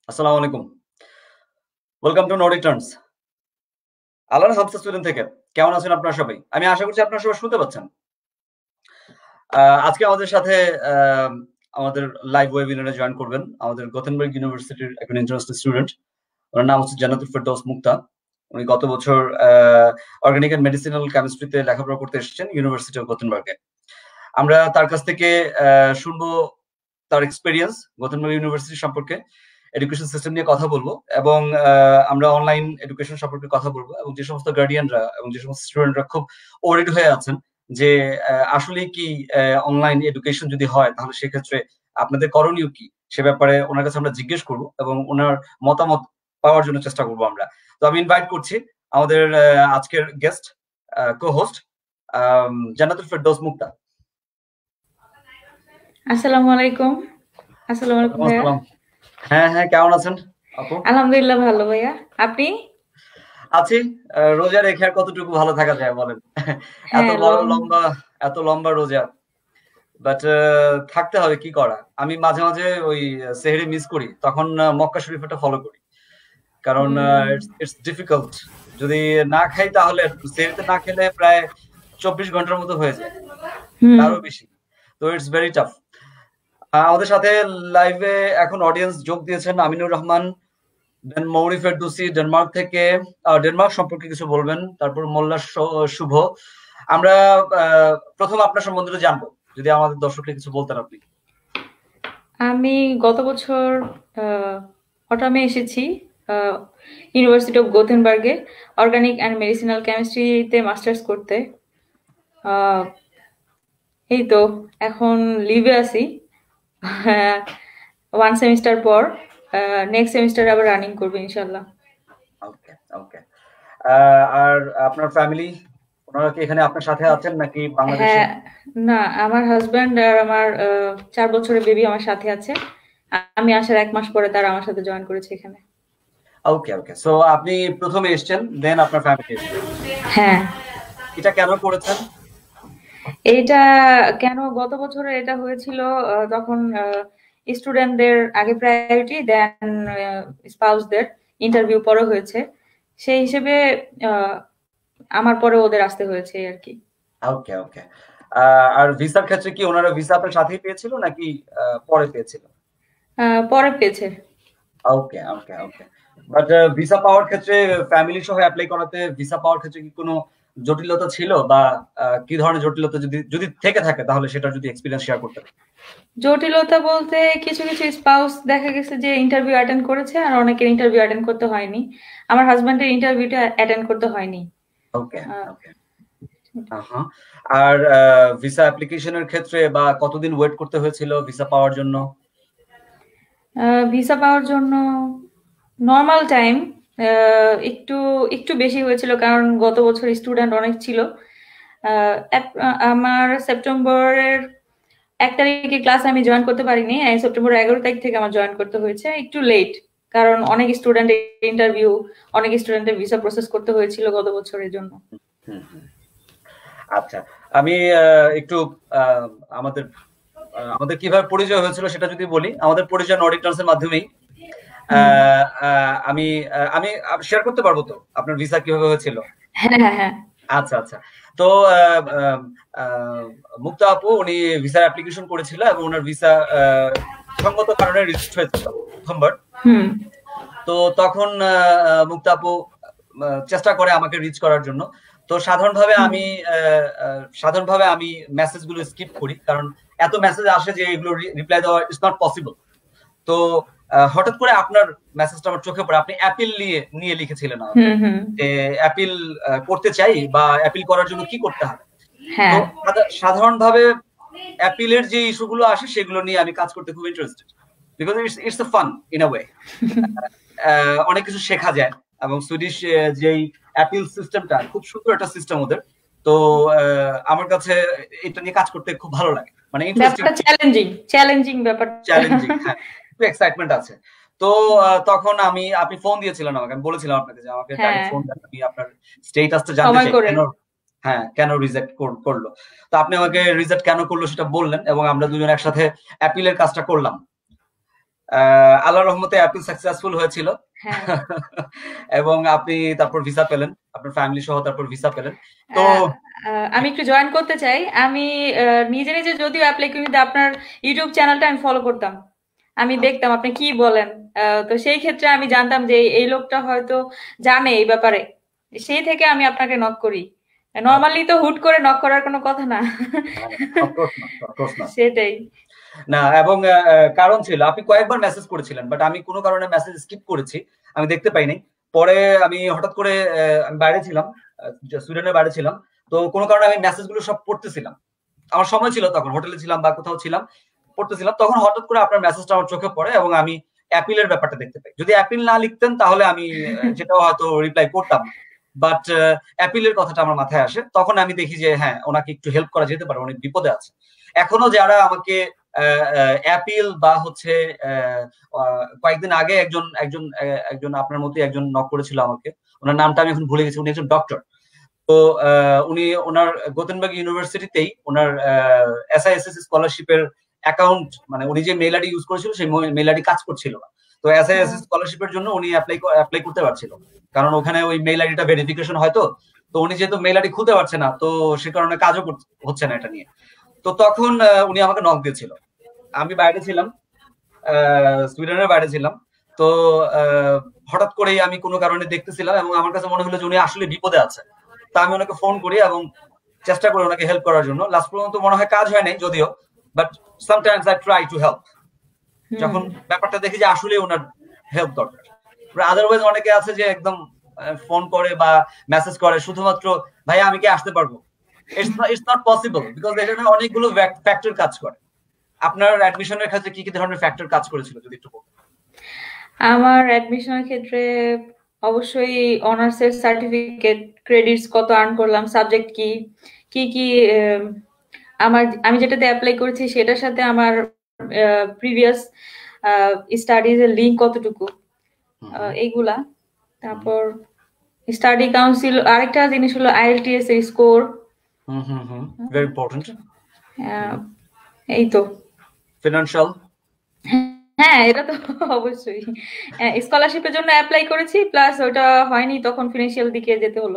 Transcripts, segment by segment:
আসসালামু আলাইকুম। Welcome to no returns. আল্লাহর হামসা সুইডেন থেকে। কেমন আছেন আপনারা সবাই? আমি আশা করছি আপনারা সবাই শুনতে পাচ্ছেন। আজকে আমাদের সাথে আম আমাদের লাইভ ওয়েবিনারে জয়েন করবেন আমাদের গথেনবার্গ ইউনিভার্সিটির একজন ইন্টারন্যাশনাল স্টুডেন্ট। ওনার নাম হচ্ছে জান্নাতুল ফেরদৌস মুক্তা। উনি গত বছর অর্গানিক অ্যান্ড মেডিসিনাল কেমিস্ট্রিতে লেখাপড়া করতে এসেছেন ইউনিভার্সিটি অফ গথেনবার্গে। আমরা তার কাছ থেকে শুনবো তার এক্সপেরিয়েন্স গথেনবার্গ ইউনিভার্সিটি সম্পর্কে, এডুকেশন সিস্টেম নিয়ে কথা বলবো এবং আমরা অনলাইন এডুকেশন সম্পর্কে কথা বলবো এবং যে সমস্ত গার্ডিয়ানরা এবং যে সমস্ত স্টুডেন্টরা খুব ওরিড হয়ে আছেন যে আসলে কি অনলাইন এডুকেশন যদি হয় তাহলে সেক্ষেত্রে আপনাদের করণীয় কি সে ব্যাপারে ওনার কাছে আমরা জিজ্ঞেস করবো এবং ওনার মতামত পাওয়ার জন্য চেষ্টা করবো আমরা। তো আমি ইনভাইট করছি আমাদের আজকের guest co host Jannatul Ferdous Mukta. আসসালামু আলাইকুম। আসসালামু আলাইকুম ভাইয়া। হ্যাঁ হ্যাঁ, কেমন আছেন আপু? আলহামদুলিল্লাহ ভালো ভাইয়া। আপনি? আছি। রোজা রেখে আর কতটুকু ভালো থাকা যায় বলেন? এত হ্যাঁ, বড় লম্বা এত লম্বা রোজা। বাট থাকতে হবে, কি করা। আমি মাঝে মাঝে ওই সেহরি মিস করি, তখন মক্কা শরীফটা ফলো করি। কারণ ইটস ডিফিকাল্ট। যদি না খাই তাহলে সেহরিতে না খেলে প্রায় 24 ঘন্টার মতো হয়ে যায়, তারও বেশি। তো ইটস ভেরি টাফ। আমাদের সাথে লাইভে এখন অডিয়েন্স যোগ দিয়েছেন আমিনুর রহমান, দেন মৌরি ফেরদৌসি ডেনমার্ক থেকে। ডেনমার্ক সম্পর্কে কিছু বলবেন, তারপর মোল্লা শুভ। আমরা প্রথম আপনার সম্বন্ধে জানবো, যদি আমাদের দর্শককে কিছু বলতেন আপনি। আমি গত বছর অটামে এসেছি ইউনিভার্সিটি অফ গোথেনবার্গে অর্গানিক অ্যান্ড মেডিসিনাল কেমিস্ট্রিতে মাস্টার্স করতে। এই তো এখন লিভে আছি 1 সেমিস্টার পর। নেক্সট সেমিস্টার আবার রানিং করবো ইনশাল্লাহ। ওকে ওকে। আর আপনার ফ্যামিলি, ওনারা কি এখানে আপনার সাথে আছেন নাকি বাংলাদেশে? হ্যাঁ, না আমার হাজব্যান্ড আর আমার 4 বছরের বেবি আমার সাথে আছে। আমি আসার 1 মাস পরে তারা আমার সাথে জয়েন করেছে এখানে। ওকে ওকে। সো আপনি প্রথমে এসেছেন, দেন আপনার ফ্যামিলি এসেছে। হ্যাঁ। এটা কেন করেছেন? এইটা কেন গত বছরে এটা হয়েছিল, তখন স্টুডেন্টদের আগে প্রায়োরিটি, দেন স্পাউসদের ইন্টারভিউ পরে হয়েছে। সেই হিসেবে আমার পরে ওদের আসতে হয়েছে আর কি। ওকে ওকে। আর ভিসার ক্ষেত্রে কি ওনারা ভিসা আপনার সাথেই পেয়েছিল নাকি পরে পেয়েছিল? পরে পেয়েছে। ওকে ওকে ওকে। বাট ভিসা পাওয়ার ক্ষেত্রে ফ্যামিলি সহ অ্যাপ্লাই করাতে ভিসা পাওয়ার ক্ষেত্রে কি কোনো জটিলতা ছিল, বা কি ধরনের জটিলতা যদি যদি থেকে থাকে তাহলে সেটা যদি এক্সপেরিয়েন্স শেয়ার করতে? জটিলতা বলতে কিছু কিছু স্পাউস দেখা গেছে যে ইন্টারভিউ অ্যাটেন্ড করেছে আর অনেকের ইন্টারভিউ অ্যাটেন্ড করতে হয়নি। আমার হাজব্যান্ডের ইন্টারভিউটা অ্যাটেন্ড করতে হয়নি। ওকে ওকে। আর ভিসা অ্যাপ্লিকেশনের ক্ষেত্রে বা কতদিন ওয়েট করতে হয়েছিল ভিসা পাওয়ার জন্য? ভিসা পাওয়ার জন্য নরমাল টাইম একটু একটু বেশি হয়েছিল, কারণ গত বছর স্টুডেন্ট অনেক ছিল। আমার সেপ্টেম্বরের 1 তারিখে ক্লাস আমি জয়েন করতে পারিনি। সেপ্টেম্বর 11 তারিখ থেকে আমার জয়েন করতে হয়েছে, একটু লেট। কারণ অনেক স্টুডেন্টের ইন্টারভিউ, অনেক স্টুডেন্টের ভিসা প্রসেস করতে হয়েছিল গত বছরের জন্য। আচ্ছা, আমি একটু আমাদের আমাদের কিভাবে পরিচয় হয়েছিল সেটা যদি বলি। আমাদের পরিচয় অডিটরস এর মাধ্যমেই। আমি আমি শেয়ার করতে পারবো তো আপনার ভিসা কিভাবে হয়েছিল? হ্যাঁ হ্যাঁ হ্যাঁ। আচ্ছা আচ্ছা। তো মুক্তা আপু উনি ভিসার অ্যাপ্লিকেশন করেছিল এবং ওনার ভিসা সঙ্গত কারণে রিজেক্ট হয়েছিল প্রথমবার। তো তখন মুক্তা আপু চেষ্টা করে আমাকে রিচ করার জন্য। তো সাধারণভাবে আমি মেসেজগুলো স্কিপ করি, কারণ এত মেসেজ আসে যে এগুলো রিপ্লাই দেওয়া ইজ নট পসিবল। তো হঠাৎ করে আপনার মেসেজটা আমার চোখে পড়ে। আপনি অ্যাপিল নিয়ে লিখেছিলেন যে অ্যাপিল করতে চাই বা অ্যাপিল করার জন্য কি করতে হবে। তো সাধারণভাবে অ্যাপিলের যে ইস্যুগুলো আসে সেগুলো নিয়ে আমি কাজ করতে খুব interested, because it's a fun in a way. অনেক কিছু শেখা যায় এবং সুইডিশ যেই অ্যাপিল সিস্টেমটা খুব সুন্দর একটা সিস্টেম ওদের। তো আমার কাছে এটা নিয়ে কাজ করতে খুব ভালো লাগে, মানে ইন্টারেস্টিং, চ্যালেঞ্জিং ব্যাপার, চ্যালেঞ্জিং। হ্যাঁ, একটু এক্সাইটমেন্ট আছে। তো তখন আপনি ফোন দিয়েছিলেন আমাকে, আমি বলেছিলাম আপনাকে যে আমাকে ডাইরেক্ট ফোন দেন, আমি আপনার স্টেটাসটা জানতে চাই কেন। হ্যাঁ, কেন রিজেক্ট করলো। তো আপনি আমাকে রিজেক্ট কেন করলো সেটা বললেন এবং আমরা দুজন একসাথে অ্যাপিলের কাজটা করলাম। আল্লাহর রহমতে অ্যাপিল সাকসেসফুল হয়েছিল। হ্যাঁ। এবং আপনি তারপর ভিসা পেলেন, আপনার ফ্যামিলি সহ তারপর ভিসা পেলেন। তো আমি একটু জয়েন করতে চাই। আমি নিজে নিজে যদিও অ্যাপ্লাই করি, কিন্তু আপনার ইউটিউব চ্যানেলটা আমি ফলো করতাম, আমি দেখতাম আপনি কি বলেন। তো সেই ক্ষেত্রে আমি জানতাম যে এই লোকটা হয়তো জানে এই ব্যাপারে, সেই থেকে আমি আপনাকে নক করি। নরমালি তো হুট করে নক করার কোনো কথা না। সেটাই না, এবং কারণ ছিল আপনি কয়েকবার মেসেজ করেছিলেন, বাট আমি কোনো কারণে মেসেজ স্কিপ করেছি, আমি দেখতে পাইনি। পরে আমি হঠাৎ করে আমি বাইরে ছিলাম, সুইডেনের বাইরে ছিলাম, তো কোনো কারণে আমি মেসেজগুলো সব পড়তেছিলাম, আমার সময় ছিল তখন, হোটেলে ছিলাম বা কোথাও ছিলাম, পড়তেছিলাম, তখন হঠাৎ করে আপনার মেসেজটা আমার চোখে পড়ে এবং আমি অ্যাপিলের ব্যাপারটা দেখতে পাই। যদি অ্যাপিল না লিখতেন তাহলে আমি সেটাও হয়তো রিপ্লাই করতাম, বাট অ্যাপিলের কথাটা আমার মাথায় আসে, তখন আমি দেখি যে হ্যাঁ, ওনাকে একটু হেল্প করা যেতে পারে, অনেক বিপদে আছে। এখনো যারা আমাকে অ্যাপিল বা হচ্ছে কয়েকদিন আগে একজন একজন একজন আপনার মতো একজন নক করেছিল আমাকে, ওনার নামটা আমি এখন ভুলে গেছি, উনি একজন ডক্টর। তো উনি ওনার গোতেনবার্গ ইউনিভার্সিটিতেই ওনার এসআইএসএস স্কলারশিপের অ্যাকাউন্ট, মানে উনি যে মেইল আইডি ইউজ করেছিল সেই মেইল আইডি কাজ করছিল না। তো এসআইএসএস স্কলারশিপের জন্য উনি অ্যাপ্লাই করতে পারছিল, কারণ ওখানে ওই মেইল আইডিটা ভেরিফিকেশন হয়তো, তো উনি যেহেতু মেইল আইডি খুলতে পারছে না, তো সে কারণে কাজও হচ্ছে না এটা নিয়ে। তো তখন উনি আমাকে নক দিয়েছিল, আমি বাইরে ছিলাম, সুইডেনের বাইরে ছিলাম। তো হঠাৎ করেই আমি কোনো কারণে দেখতেছিলাম এবং আমার কাছে মনে হলো যে উনি আসলে বিপদে আছে। তা আমি ওনাকে ফোন করি এবং চেষ্টা করি ওনাকে হেল্প করার জন্য। লাস্ট পর্যন্ত মনে হয় কাজ হয় নাই যদিও, but sometimes I try to help, যখন ব্যাপারটা দেখি যে আসলে ওনার হেল্প দরকার। আদারওয়াইজ অনেকে আছে যে একদম ফোন করে বা মেসেজ করে শুধুমাত্র ভাই আমি কি আসতে পারবো, ইটস নট পসিবল, বিকজ এখানে অনেকগুলো ফ্যাক্টর কাজ করে। আপনার অ্যাডমিশনের ক্ষেত্রে কি কি ধরনের ফ্যাক্টর কাজ করেছিল যদি একটু বলতেন? আমার অ্যাডমিশনের ক্ষেত্রে অবশ্যই অনার্সের সার্টিফিকেট, ক্রেডিটস কত আর্ন করলাম, সাবজেক্ট কি কি কি, আমি যেটাতে অ্যাপ্লাই করেছি সেটার সাথে আমার প্রিভিয়াস স্টাডিজ এর লিঙ্ক কতটুকু, এইগুলা। তারপর স্টাডি কাউন্সিল, আরেকটা জিনিস হলো আইএলটিএস এর স্কোর, ভেরি ইম্পর্টেন্ট। এই তো ফিনান্সিয়াল, হ্যাঁ এটা তো অবশ্যই, স্কলারশিপের জন্য অ্যাপ্লাই করেছি, প্লাস ওটা হয়নি, তখন ফিনান্সিয়াল দিকে যেতে হলো।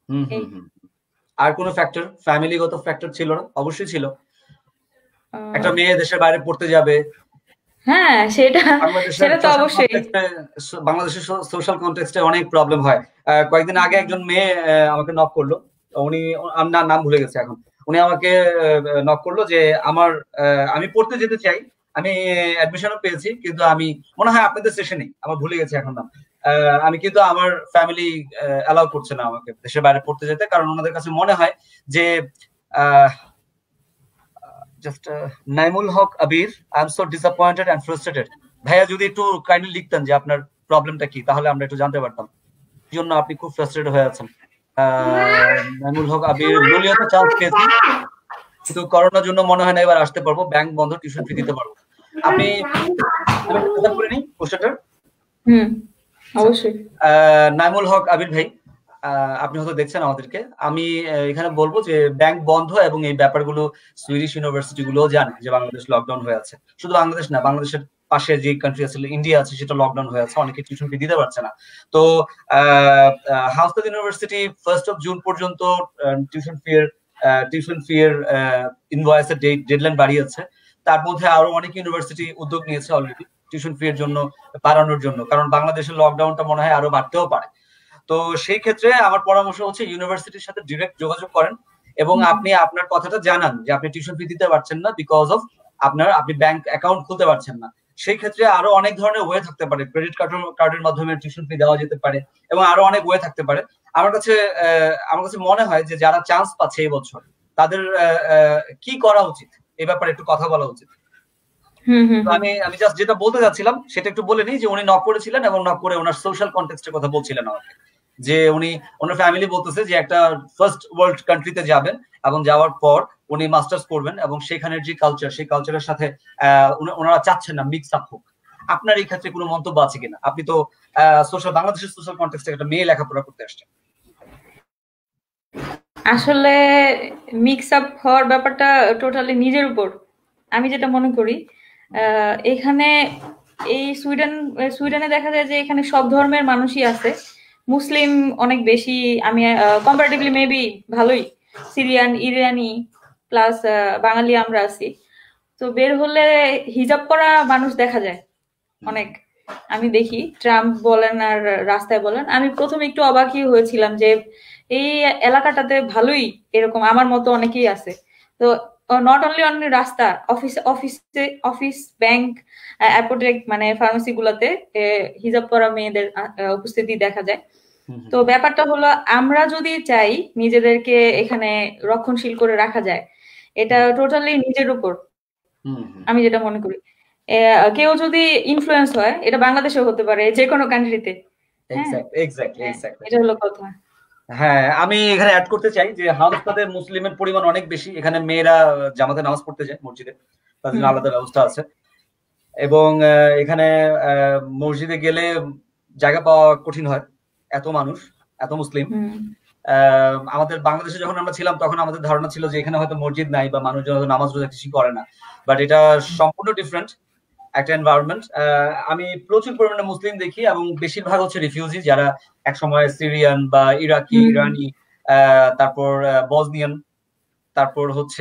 আর কোনো ফ্যাক্টর, ফ্যামিলিগত ফ্যাক্টর ছিল না? অবশ্যই ছিল, একটা মেয়ে দেশের বাইরে পড়তে যাবে, হ্যাঁ সেটা তো অবশ্যই। বাংলাদেশের সোশ্যাল কনটেক্সটে অনেক প্রবলেম হয়। কয়েকদিন আগে একজন মেয়ে আমাকে নক করলো, উনি নাম ভুলে গেছে এখন, উনি আমাকে নক করলো যে আমি পড়তে যেতে চাই, আমি অ্যাডমিশনও পেয়েছি, কিন্তু আমি মনে হয় আপনাদের সেশনেই, আমার ভুলে গেছে এখন নাম, আমি কিন্তু আমার ফ্যামিলি অ্যালাউ করছে না আমাকে দেশের বাইরে পড়তে যেতে, কারণ ওনাদের কাছে মনে হয় যে just Naimul Haque Abir, I am so disappointed and frustrated. ভাইয়া যদি একটু কাইন্ডলি লিখতেন যে আপনার প্রবলেমটা কি, তাহলে আমরা একটু জানতে পারতাম কি জন্য আপনি খুব ফ্রাস্ট্রেটেড হয়ে আছেন। নাইমুল হক আবির, রুলিয়াতে চান্স পেয়েছি কিন্তু করোনার জন্য মনে হয় না এবার আসতে পারবো, ব্যাংক বন্ধ, টিউশন ফি দিতে পারবো। আপনি করে নিই কোশ্চেনটা। অবশ্যই। নাইমুল হক আবির ভাই, আপনি হয়তো দেখছেন আমাদেরকে, আমি এখানে বলবো যে ব্যাংক বন্ধ এবং এই ব্যাপারগুলো সুইডিশ ইউনিভার্সিটি গুলো জানে যে বাংলাদেশ লকডাউন হয়ে আছে। শুধু বাংলাদেশ না, বাংলাদেশের পাশে যে কান্ট্রি আছে ইন্ডিয়া আছে, সেটা লকডাউন হয়ে আছে, অনেকে টিউশন ফি দিতে পারছে না। তো হাউস্টেড ইউনিভার্সিটি 1 জুন পর্যন্ত টিউশন ফি এর ইনভয়েসের ডেডলাইন বাড়িয়েছে। তার মধ্যে আরো অনেক ইউনিভার্সিটি উদ্যোগ নিয়েছে অলরেডি টিউশন ফি এর জন্য বাড়ানোর জন্য, কারণ বাংলাদেশের লকডাউনটা মনে হয় আরো বাড়তেও পারে। তো সেই ক্ষেত্রে আমার পরামর্শ হচ্ছে ইউনিভার্সিটির সাথে ডিরেক্ট যোগাযোগ করেন এবং আপনি আপনার কথাটা জানান যে আপনি টিউশন ফি দিতে পারছেন না বিকজ অফ আপনি ব্যাংক অ্যাকাউন্ট খুলতে পারছেন না। সেই ক্ষেত্রে আরো অনেক ধরনের ওয়ে থাকতে পারে, ক্রেডিট কার্ডের মাধ্যমে টিউশন ফি দেওয়া যেতে পারে এবং আরো অনেক ওয়ে থাকতে পারে। আমার কাছে মনে হয় যে যারা চান্স পাচ্ছে এই বছর, তাদের কি করা উচিত এই ব্যাপারে একটু কথা বলা উচিত। আমি জাস্ট যেটা বলতে যাচ্ছিলাম সেটা একটু বলে নিই, যে উনি নক করেছিলেন এবং নক করে ওনার সোশ্যাল কনটেক্সটের কথা বলছিলেন আমাকে, যে উনি ওনার ফ্যামিলি বলতেছে যে একটা ফার্স্ট ওয়ার্ল্ড কান্ট্রিতে যাবেন এবং যাওয়ার পর উনি মাস্টার্স করবেন এবং সেখানের যে কালচার, সেই কালচারের সাথে ওনারা চাচ্ছেন না মিক্স আপ হোক। আপনার এই ক্ষেত্রে কোনো মন্তব্য আছে কিনা? আপনি তো বাংলাদেশের সোশ্যাল কনটেক্সটে একটা মেয়ে লেখাপড়া করতে আসছেন। আসলে মিক্স আপ হওয়ার ব্যাপারটা টোটালি নিজের উপর। আমি যেটা মনে করি, এখানে এই সুইডেনে দেখা যায় যে এখানে সব ধর্মের মানুষই আছে, মুসলিম অনেক বেশি। আমি কম্পারেটিভলি মেবি ভালোই, সিরিয়ান, ইরানি প্লাস বাঙালি আমরা আছি। তো বের হলে হিজাব পরা মানুষ দেখা যায় অনেক, আমি দেখি ট্রাম্প বলেন আর রাস্তায় বলেন। আমি প্রথমে একটু অবাকই হয়েছিলাম যে এই এলাকাটাতে ভালোই এরকম আমার মতো অনেকেই আছে। তো নট অনলি অন রাস্তা, অফিস, ব্যাংক, অ্যাপোটেক মানে ফার্মেসি গুলাতে হিজাব পরা মেয়েদের উপস্থিতি দেখা যায়। তো ব্যাপারটা হলো, আমরা যদি চাই নিজেদেরকে এখানে রক্ষণশীল করে রাখা যায়, এটা টোটালি নিজের উপর, আমি যেটা মনে করি। কেউ যদি ইনফ্লুয়েন্স হয়, এটা বাংলাদেশেও হতে পারে, যে কোনো কান্ট্রিতে। এটা হলো কথা। হ্যাঁ, আমি এখানে অ্যাড করতে চাই যে হামস্তাদে মুসলিমের পরিমাণ অনেক বেশি। এখানে মেয়েরা জামাতে নামাজ পড়তে যায় মসজিদে, তার জন্য আলাদা ব্যবস্থা আছে। এবং এখানে মসজিদে গেলে জায়গা পাওয়া কঠিন হয়, এত মানুষ, এত মুসলিম। আমাদের বাংলাদেশে যখন আমরা ছিলাম তখন আমাদের ধারণা ছিল যে এখানে হয়তো মসজিদ নাই বা মানুষজন হয়তো নামাজ রোজা কিছু করে না, বাট এটা সম্পূর্ণ ডিফারেন্ট একটা এনভায়রনমেন্ট। আমি প্রচুর পরিমাণে মুসলিম দেখি এবং বেশিরভাগ হচ্ছে রিফিউজি, যারা একসময় সিরিয়ান বা ইরাকি, ইরানি, তারপর বসনিয়ান, তারপর হচ্ছে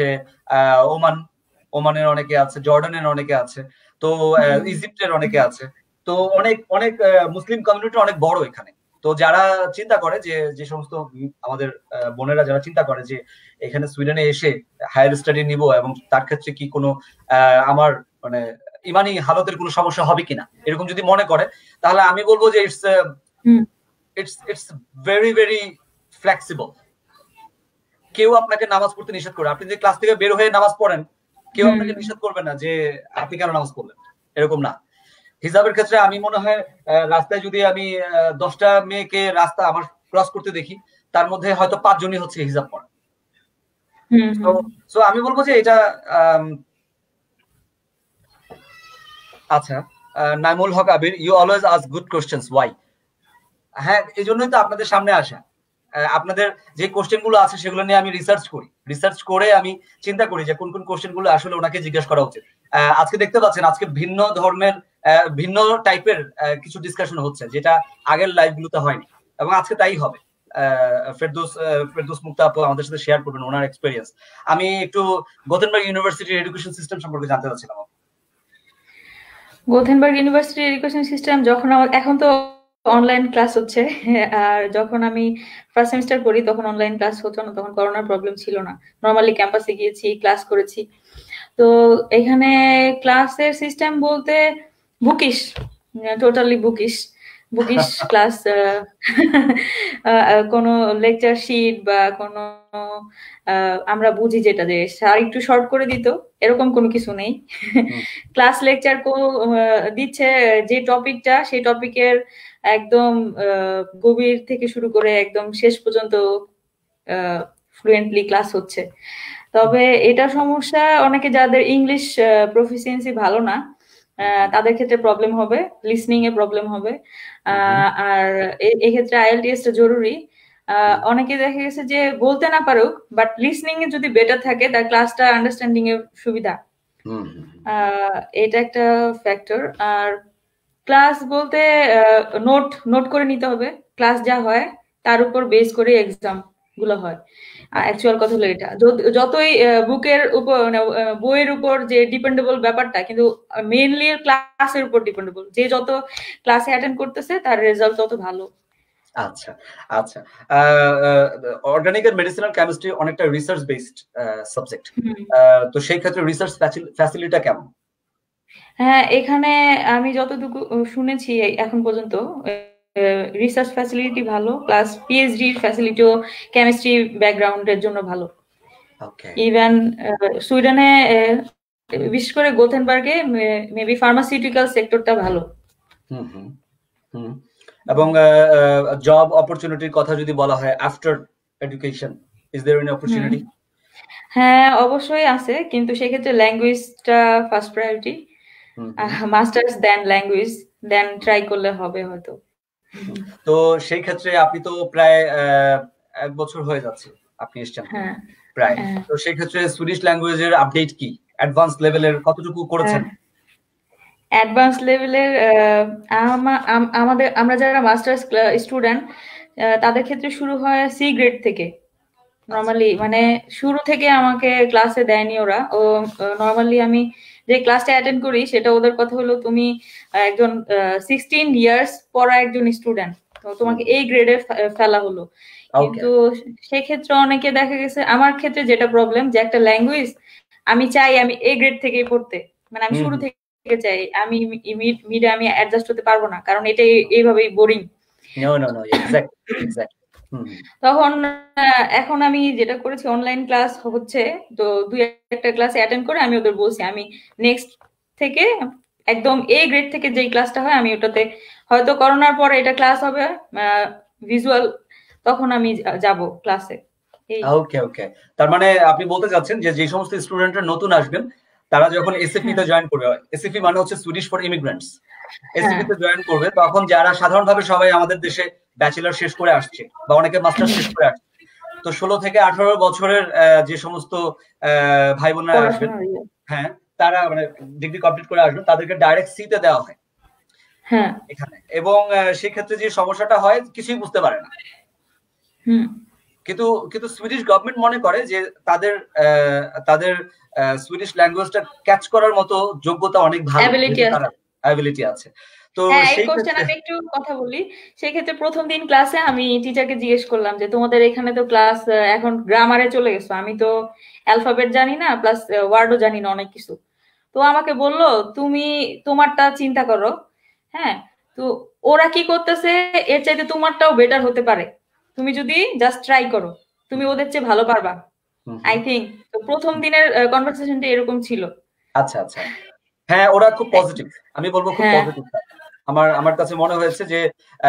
ওমানের অনেকে আছে, জর্ডানের অনেকে আছে, তো ইজিপ্টের অনেকে আছে। তো অনেক অনেক মুসলিম কমিউনিটি অনেক বড় এখানে। তো যারা চিন্তা করে যে সমস্ত আমাদের বোনেরা যারা চিন্তা করে যে এখানে সুইডেনে এসে হায়ার স্টাডি নিব এবং তার ক্ষেত্রে কি কোনো আমার মানে ইমানি হালতের কোনো সমস্যা হবে কিনা, এরকম যদি মনে করে, তাহলে আমি বলবো যে ইটস ভেরি ভেরি ফ্লেক্সিবল। কেউ আপনাকে নামাজ পড়তে নিষেধ করে, আপনি যদি ক্লাস থেকে বের হয়ে নামাজ পড়েন, কেউ আপনাকে নিষেধ করবে না যে আপনি কেন নামাজ পড়লেন, এরকম না। হিজাবের ক্ষেত্রে আমি মনে হয় রাস্তায় যদি আমি 10টা মেয়েকে রাস্তা আমার ক্রস করতে দেখি, তার মধ্যে হয়তো 5 জনই হচ্ছে হিজাব পরা। তো আমি বলবো যে এটা আচ্ছা। Naimul Haque Abir, you always ask good questions, why? হ্যাঁ, এই জন্যই তো আপনাদের সামনে আসা। আপনাদের যে কোশ্চেন গুলো আছে সেগুলো নিয়ে আমি রিসার্চ করে আমি চিন্তা করি যে কোন কোন কোশ্চেন গুলো আসলে ওনাকে জিজ্ঞেস করা উচিত। আজকে দেখতে পাচ্ছেন, আজকে ভিন্ন ধর্মের ভিন্ন টাইপের কিছু ডিসকাশন হচ্ছে, যেটা আগের লাইভ গুলোতে হয়নি, এবং আজকে তাই হবে। ফেরদৌস মুক্তা আপু আমাদের সাথে শেয়ার করবেন ওনার এক্সপেরিয়েন্স। আমি একটু গোথেনবার্গ ইউনিভার্সিটির এডুকেশন সিস্টেম সম্পর্কে জানতে চাচ্ছিলাম। গোথেনবার্গ ইউনিভার্সিটির এডুকেশন সিস্টেম, যখন এখন তো অনলাইন ক্লাস হচ্ছে, আর যখন আমি ফার্স্ট সেমিস্টার করি তখন অনলাইন ক্লাস হতো না, তখন করোনার প্রবলেম ছিল না, নর্মালি ক্যাম্পাসে গিয়েছি, ক্লাস করেছি। তো এখানে ক্লাসের সিস্টেম বলতে বুকিশ, টোটালি বুকিশ ক্লাস। কোনো লেকচার শিট বা কোনো আমরা বুঝি যেটা যে স্যার একটু শর্ট করে দিত, এরকম কোনো কিছু নেই। ক্লাস লেকচার দিচ্ছে যে টপিকটা, সেই টপিকের একদম গভীর থেকে শুরু করে একদম শেষ পর্যন্ত ফ্লুয়েন্টলি ক্লাস হচ্ছে। তবে এটা সমস্যা, অনেকে যাদের ইংলিশ প্রফিসিয়েন্সি ভালো না, তাদের ক্ষেত্রে প্রবলেম হবে, লিসনিং এ প্রবলেম হবে। আর এক্ষেত্রে আইএলটিএস টা জরুরি। অনেকে দেখা গেছে যে বলতে না পারুক, বাট লিসনিং এ যদি বেটার থাকে, তার ক্লাসটা আন্ডারস্ট্যান্ডিং এর সুবিধা, এটা একটা ফ্যাক্টর। আর ক্লাস বলতে নোট করে নিতে হবে, ক্লাস যা হয় তার উপর বেস করে এক্সাম গুলো হয়। অ্যাকচুয়াল কথা হলো এটা, যতই বুকের উপর বইয়ের উপর যে ডিপেন্ডেবল ব্যাপারটা, কিন্তু মেইনলি ক্লাসের উপর ডিপেন্ডেবল। যে যত ক্লাসে অ্যাটেন্ড করতেছে তার রেজাল্ট তত ভালো। আচ্ছা আচ্ছা, অর্গানিক এন্ড মেডিসিনাল কেমিস্ট্রি অনেকটা রিসার্চ বেসড সাবজেক্ট, তো সেই ক্ষেত্রে রিসার্চ ফ্যাসিলিটিটা কেমন? হ্যাঁ, এখানে আমি যতটুকু শুনেছি এখন পর্যন্ত রিসার্চ ফ্যাসিলিটি ভালো, প্লাস পিএইচডি ফ্যাসিলিটিও কেমিস্ট্রি ব্যাকগ্রাউন্ডের জন্য ভালো। ইভেন সুইডেনে বিশেষ করে গোথেনবার্গে মেবি ফার্মাসিউটিক্যাল সেক্টরটা ভালো। এবং জব অপরচুনিটির কথা যদি বলা হয় after education, is there any opportunity? হ্যাঁ, অবশ্যই আছে, কিন্তু সেক্ষেত্রে ল্যাঙ্গুয়েজটা first priority. Masters then language, then try করলে হবে হয়তো। তো সেই ক্ষেত্রে আপনি তো প্রায় 1 বছর হয়ে যাচ্ছে আপনি এসেছেন প্রায়, তো সেই ক্ষেত্রে সুইডিশ ল্যাঙ্গুয়েজের আপডেট কি, অ্যাডভান্স লেভেলের কতটুকু করেছেন? অ্যাডভান্স লেভেলের আমরা যারা মাস্টার্স স্টুডেন্ট তাদের ক্ষেত্রে শুরু হয় সি গ্রেড থেকে। নর্মালি মানে শুরু থেকে আমাকে ক্লাসে দেয়নি ওরা। ও নর্মালি আমি যে ক্লাসটা অ্যাটেন্ড করি সেটা ওদের কথা হলো তুমি একজন 16 ইয়ার্স পড়া একজন স্টুডেন্ট, তো তোমাকে এই গ্রেডে ফেলা হলো। কিন্তু সেক্ষেত্রে অনেকে দেখা গেছে, আমার ক্ষেত্রে যেটা প্রবলেম যে একটা ল্যাঙ্গুয়েজ আমি চাই আমি এই গ্রেড থেকেই পড়তে, মানে আমি শুরু থেকে চাই, আমি মিডে আমি অ্যাডজাস্ট হতে পারবো না, কারণ এটা এইভাবেই বোরিং। তখন এখন আমি যেটা করেছি অনলাইন ক্লাস হচ্ছে, তো 2-1টা ক্লাস অ্যাটেন্ড করে আমি ওদের বলছি আমি নেক্সট থেকে একদম এ গ্রেড থেকে যেই ক্লাসটা হয় আমি ওটাতে, হয়তো করোনার পরে এটা ক্লাস হবে ভিজুয়াল, তখন আমি যাব ক্লাসে। ওকে ওকে, তার মানে আপনি বলতে চাচ্ছেন যে যে সমস্ত স্টুডেন্টরা নতুন আসবেন তারা যখন এসএফপি তে জয়েন করবে, এসএফপি মানে হচ্ছে সুইডিশ ফর ইমিগ্রেন্টস, এসএফপি তে জয়েন করবে, তখন যারা সাধারণভাবে সবাই আমাদের দেশে ব্যাচেলর শেষ করে আসছে বা অনেকে মাস্টার শেষ করে আসছে, তো 16 থেকে 18 বছরের যে সমস্ত ভাই বোনেরা আসবেন, হ্যাঁ তারা মানে ডিগ্রি কমপ্লিট করে আসবেন, তাদেরকে ডাইরেক্ট সি তে দেওয়া হয় এখানে, এবং সেক্ষেত্রে যে সমস্যাটা হয় কিছুই বুঝতে পারে না। কিন্তু কিন্তু সুইডিশ গভর্নমেন্ট মনে করে যে তাদের তাদের সুইডিশ ল্যাঙ্গুয়েজটা ক্যাচ করার মতো যোগ্যতা অনেক ভালো, অ্যাবিলিটি আছে। তো এই কোশ্চেন আমি একটু কথা বলি। সেই ক্ষেত্রে প্রথম দিন ক্লাসে আমি টিচারকে জিজ্ঞেস করলাম যে তোমাদের এখানে তো ক্লাস এখন গ্রামারে চলে গেছো, আমি তো অ্যালফাবেট জানি না, প্লাস ওয়ার্ডও জানি না অনেক কিছু। তো আমাকে বললো তুমি তোমারটা চিন্তা করো, হ্যাঁ তো ওরা কি করতেছে এর চাইতে তোমারটাও বেটার হতে পারে, তুমি যদি জাস্ট ট্রাই করো তুমি ওদের চেয়ে ভালো পারবা। আই থিঙ্ক তো প্রথম দিনের কনভারসেশনটা এরকম ছিল। আচ্ছা আচ্ছা, হ্যাঁ ওরা খুব পজিটিভ, আমি বলবো খুব পজিটিভ। আমার কাছে মনে হয়েছে যে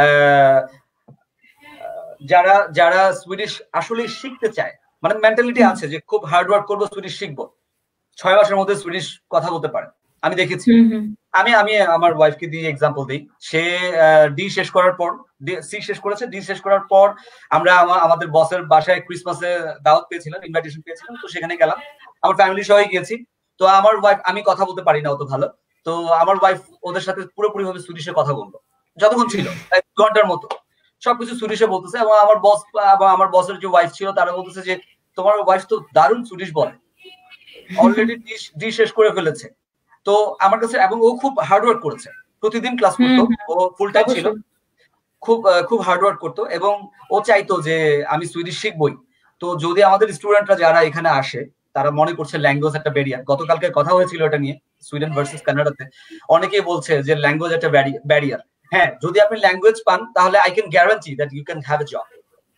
যারা যারা সুইডিশ আসলে শিখতে চায়, মানে মেন্টালিটি আছে যে খুব হার্ড ওয়ার্ক করবো, সুইডিশ শিখবো, 6 মাসের মধ্যে সুইডিশ কথা বলতে পারে, আমি দেখেছি। আমি আমার ওয়াইফকে দিয়ে এক্সাম্পল দিই, সে ডি শেষ করার পর, সি শেষ করেছে, ডি শেষ করার পর আমরা আমাদের বসের বাসায় ক্রিসমাসে দাওয়াত পেয়েছিলাম, ইনভাইটেশন পেয়েছিলাম, তো সেখানে গেলাম, আমার ফ্যামিলি সবাই গিয়েছি। তো আমার ওয়াইফ, আমি কথা বলতে পারি না অত ভালো, তো আমার ওয়াইফ ওদের সাথে পুরোপুরি ভাবে সুইডিশে কথা বললো, যতক্ষণ ছিল 1 ঘন্টার মতো সবকিছু সুইডিশে বলতেছে, এবং আমার বস বা আমার বসের যে ওয়াইফ ছিল তারা বলতেছে যে তোমার ওয়াইফ তো দারুণ সুইডিশ বলে, অলরেডি ডি শেষ করে ফেলেছে। তো আমার কাছে, এবং ও খুব হার্ড ওয়ার্ক করেছে, প্রতিদিন ক্লাস করতো, ও ফুল টাইম ছিল, খুব হার্ড ওয়ার্ক করতো, এবং ও চাইতো যে আমি সুইডিশ শিখবই। তো যদি আমাদের স্টুডেন্টরা যারা এখানে আসে তারা মনে করছে ল্যাঙ্গুয়েজ একটা ব্যারিয়ার, গতকালকে কথা হয়েছিল এটা নিয়ে সুইডেন ভার্সেস কানাডাতে, অনেকেই বলছে যে ল্যাঙ্গুয়েজ একটা ব্যারিয়ার। হ্যাঁ, যদি আপনি ল্যাঙ্গুয়েজ পান তাহলে I can guarantee that you can have a job.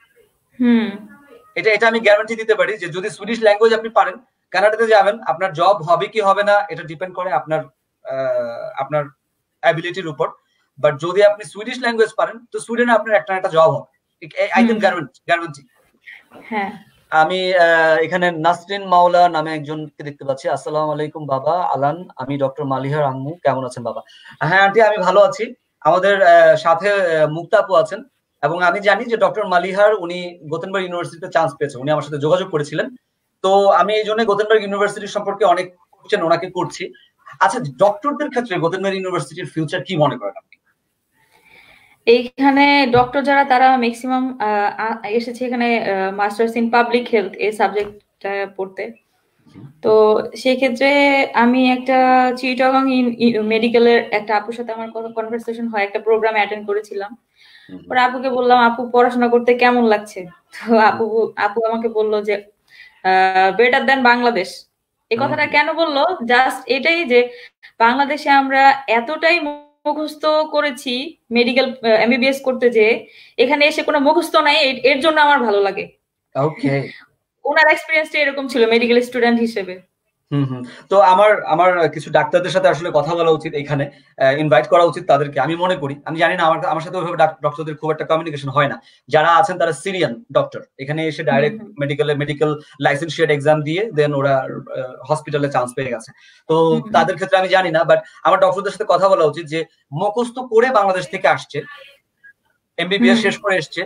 এটা আমি গ্যারান্টি দিতে পারি যে যদি সুইডিশ ল্যাঙ্গুয়েজ আপনি পারেন, কানাডাতে যাবেন, আপনার জব হবে কি হবে না এটা ডিপেন্ড করে আপনার অ্যাবিলিটির উপর। বাট যদি আপনি সুইডিশ ল্যাঙ্গুয়েজ পারেন তো সুইডেনে আপনার একটা জব হবে, আই ক্যান গ্যারান্টি। হ্যাঁ, আমি এখানে নাসরিন মাওলা নামে একজনকে দেখতে পাচ্ছি। আসসালামু আলাইকুম বাবা আলান, আমি ডক্টর মালিহার আম্মু, কেমন আছেন বাবা? হ্যাঁ আন্টি, আমি ভালো আছি। আমাদের সাথে মুক্তা আপু আছেন, এবং আমি জানি যে ডক্টর মালিহার উনি গোতেনবার্গ ইউনিভার্সিটিতে চান্স পেয়েছে, উনি আমার সাথে যোগাযোগ করেছিলেন। তো আমি এই জন্য গোতেনবার্গ ইউনিভার্সিটি সম্পর্কে অনেক কোশ্চেন ওনাকে করছি। আচ্ছা, ডক্টরদের ক্ষেত্রে গোতেনবার্গ ইউনিভার্সিটির ফিউচার কি মনে করেন আপনি? এইখানে ডক্টর যারা তারা ম্যাক্সিমাম এসেছে এখানে মাস্টার্স ইন পাবলিক হেলথ এই সাবজেক্টটা পড়তে। তো সেই ক্ষেত্রে আমি একটা চিটাগং মেডিকেলের একটা আপুর সাথে আমার কনভারসেশন হয়, একটা প্রোগ্রাম অ্যাটেন্ড করেছিলাম। পরে আপুকে বললাম আপু পড়াশোনা করতে কেমন লাগছে, তো আপু আমাকে বললো যে বেটার দেন বাংলাদেশ। এই কথাটা কেন বললো, জাস্ট এটাই যে বাংলাদেশে আমরা এতটাই মুখস্থ করেছি মেডিকেল এমবিবিএস করতে, যে এখানে এসে কোনো মুখস্থ নাই, এর জন্য আমার ভালো লাগে। ওকে, ওনার এক্সপেরিয়েন্সটা এরকম ছিল মেডিকেল স্টুডেন্ট হিসেবে। তো আমার কিছু ডাক্তারদের সাথে আসলে কথা বলা উচিত, এখানে ইনভাইট করা উচিত তাদেরকে, আমি মনে করি। আমি জানি না, আমার সাথে ওইভাবে ডক্টরদের খুব একটা কমিউনিকেশন হয় না। যারা আছেন তারা সিরিয়ান ডক্টর, এখানে এসে ডাইরেক্ট মেডিকেল লাইসেন্সিয়েট এক্সাম দিয়ে দেন ওরা হসপিটালে চান্স পেয়ে গেছে। তো তাদের ক্ষেত্রে আমি জানি না, বাট আমার ডক্টরদের সাথে কথা বলা উচিত যে মুখস্থ করে বাংলাদেশ থেকে আসছে, এমবিবিএস শেষ করে এসছে,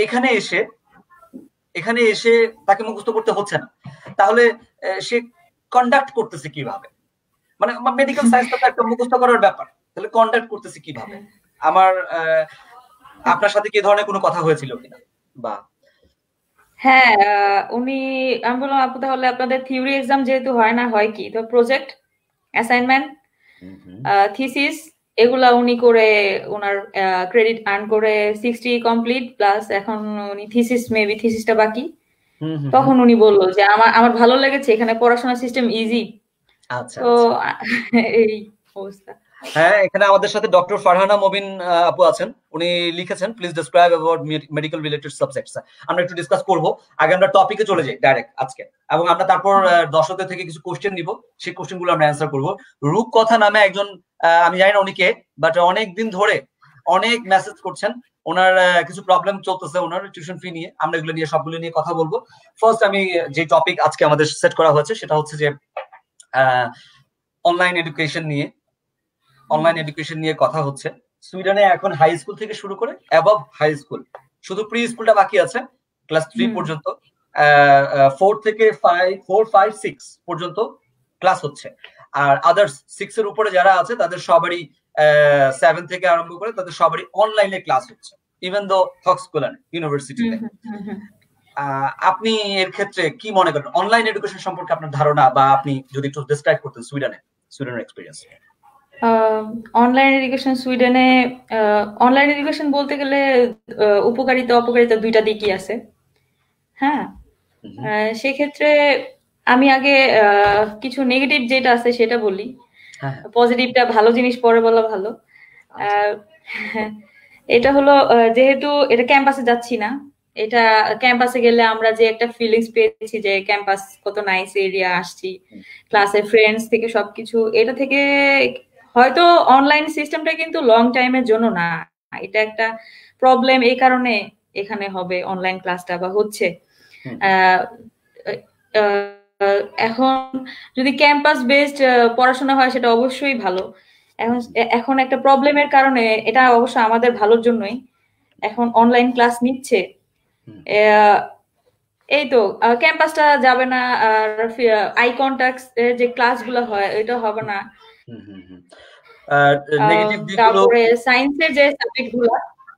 এখানে এসে তাকে মুখস্থ করতে হচ্ছে না, তাহলে সে কন্ডাক্ট করতেছে কিভাবে? মানে মেডিকেল সায়েন্সটা তো একটা মুখস্থ করার ব্যাপার, তাহলে কন্ট্যাক্ট করতেছি কিভাবে? আমার আপনার সাথে কি ধরনের কোনো কথা হয়েছিল কিনা? বা হ্যাঁ, আমি বললাম আপু তাহলে আপনাদের থিওরি এক্সাম যেহেতু হয় না, হয় কি তো প্রজেক্ট, অ্যাসাইনমেন্ট, থিসিস, এগুলা উনি করে ওনার ক্রেডিট আর্ন করে 60 কমপ্লিট, প্লাস এখন উনি থিসিস, মেবি থিসিসটা বাকি। তখন উনি বলল যে আমার ভালো লেগেছে, এখানে পড়াশোনার সিস্টেম ইজি। আচ্ছা তো এই অবস্থা। হ্যাঁ, এখানে আমাদের সাথে ডক্টর ফারহানা মবিন আপু আছেন, উনি লিখেছেন please describe about medical related subjects. আমরা একটু ডিসকাস করব, আগে আমরা টপিকে চলে যাই ডাইরেক্ট আজকে, এবং আমরা তারপর দর্শকদের থেকে কিছু কোশ্চেন নিব, সেই কোশ্চেনগুলো আমরা অ্যান্সার করব। রূপকথা নামে একজন, আমি জানি না উনি কে, বাট অনেক দিন ধরে অনেক মেসেজ করছেন, ওনার কিছু প্রবলেম চলতেছে ওনার টিউশন ফি নিয়ে, আমরা এগুলো নিয়ে সবগুলো নিয়ে কথা বলবো। ফার্স্ট আমি যে টপিক আজকে আমাদের সেট করা হয়েছে সেটা হচ্ছে যে অনলাইন এডুকেশন নিয়ে কথা হচ্ছে। সুইডেনে এখন হাই স্কুল থেকে শুরু করে অ্যাবভ হাই স্কুল, শুধু প্রি স্কুলটা বাকি আছে, ক্লাস 3 পর্যন্ত, 4 থেকে 4, 5, 6 পর্যন্ত ক্লাস হচ্ছে। আর আদার্স 6 এর উপরে যারা আছে তাদের সবারই 7 থেকে আরম্ভ করে তাদের সবারই অনলাইনে ক্লাস হচ্ছে, ইভেন দো হক্সকুলান ইউনিভার্সিটিতে। আপনি এর ক্ষেত্রে কি মনে করেন, অনলাইন এডুকেশন সম্পর্কে আপনার ধারণা, বা আপনি যদি একটু ডেসক্রাইব করতেন সুইডেনের এক্সপেরিয়েন্স? অনলাইন এডুকেশন সুইডেনে, অনলাইন এডুকেশন বলতে গেলে উপকারিতা অপকারিতা দুইটা দিকই আছে। হ্যাঁ, সেক্ষেত্রে আমি আগে কিছু নেগেটিভ যেটা আছে সেটা বলি, পজিটিভটা ভালো জিনিস পরে বলা ভালো। এটা হলো যেহেতু এটা ক্যাম্পাসে যাচ্ছি না, এটা ক্যাম্পাসে গেলে আমরা যে একটা ফিলিংস পেয়েছি যে ক্যাম্পাস কত নাইস এরিয়া, আসছি ক্লাসে ফ্রেন্ডস থেকে সবকিছু, এটা থেকে হয়তো অনলাইন সিস্টেমটা কিন্তু লং টাইমের জন্য না, এটা একটা প্রবলেম এই কারণে এখানে হবে অনলাইন ক্লাসটা বা হচ্ছে। এখন যদি ক্যাম্পাস বেসড পড়াশোনা হয় সেটা অবশ্যই ভালো। এখন একটা প্রবলেমের কারণে, এটা অবশ্য আমাদের ভালোর জন্যই, এখন অনলাইন ক্লাস নিচ্ছে, এই তো ক্যাম্পাসটা যাবে না, আর আই কন্টাক্ট যে ক্লাসগুলো হয় এটা হবে না। তারপরে সায়েন্সের যে সাবজেক্টগুলো,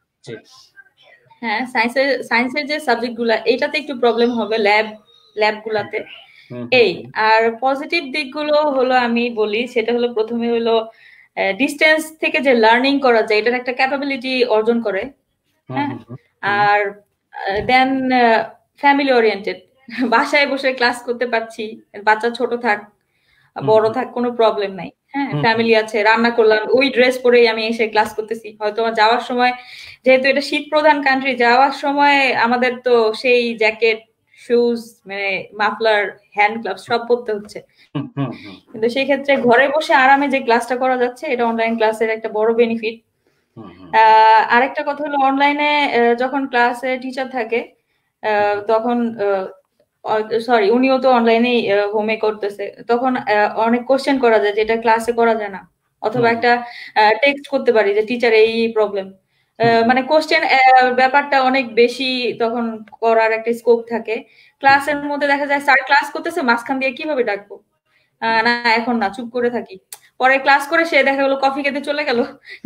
হ্যাঁ সায়েন্সের যে সাবজেক্টগুলো, এটাতে একটু প্রবলেম হবে ল্যাবগুলাতে। এই আর পজিটিভ দিকগুলো হলো আমি বলি, সেটা হলো প্রথমে হলো ডিস্টেন্স থেকে যে লার্নিং করা যায়, এটার একটা ক্যাপাবিলিটি অর্জন করে। হ্যাঁ, আর দেন ফ্যামিলি ওরিয়েন্টেড, বাসায় বসে ক্লাস করতে পারছি, বাচ্চা ছোট থাক বড় থাক কোনো প্রবলেম নাই। হ্যাঁ, ফ্যামিলি আছে, রান্না করলাম, ওই ড্রেস পরেই আমি এসে ক্লাস করতেছি। হয়তো যাওয়ার সময়, যেহেতু এটা শীত প্রধান কান্ট্রি, যাওয়ার সময় আমাদের তো সেই জ্যাকেট, শুজ, মানে মাফলার, হ্যান্ড গ্লাভস সব পরতে হচ্ছে, কিন্তু সেই ক্ষেত্রে ঘরে বসে আরামে যে ক্লাসটা করা যাচ্ছে, এটা অনলাইন ক্লাসের একটা বড় বেনিফিট। আরেকটা কথা হলো অনলাইনে যখন ক্লাসে টিচার থাকে তখন সরি উনিও তো অনলাইনে হোমে করতেছে, তখন অনেক কোশ্চেন করা যায় যেটা ক্লাসে করা যায় না, অথবা একটা টেক্সট করতে পারি যে টিচার এই প্রবলেম, মানে কোশ্চেন ব্যাপারটা অনেক বেশি তখন করার একটা স্কোপ থাকে। ক্লাসের মধ্যে দেখা যায় স্যার ক্লাস করতেছে, মাঝখান দিয়ে কিভাবে ডাকবো, না এখন না, চুপ করে থাকি। পরে ক্লাস করে সে দেখা গেলো কফি খেতে চলে গেল,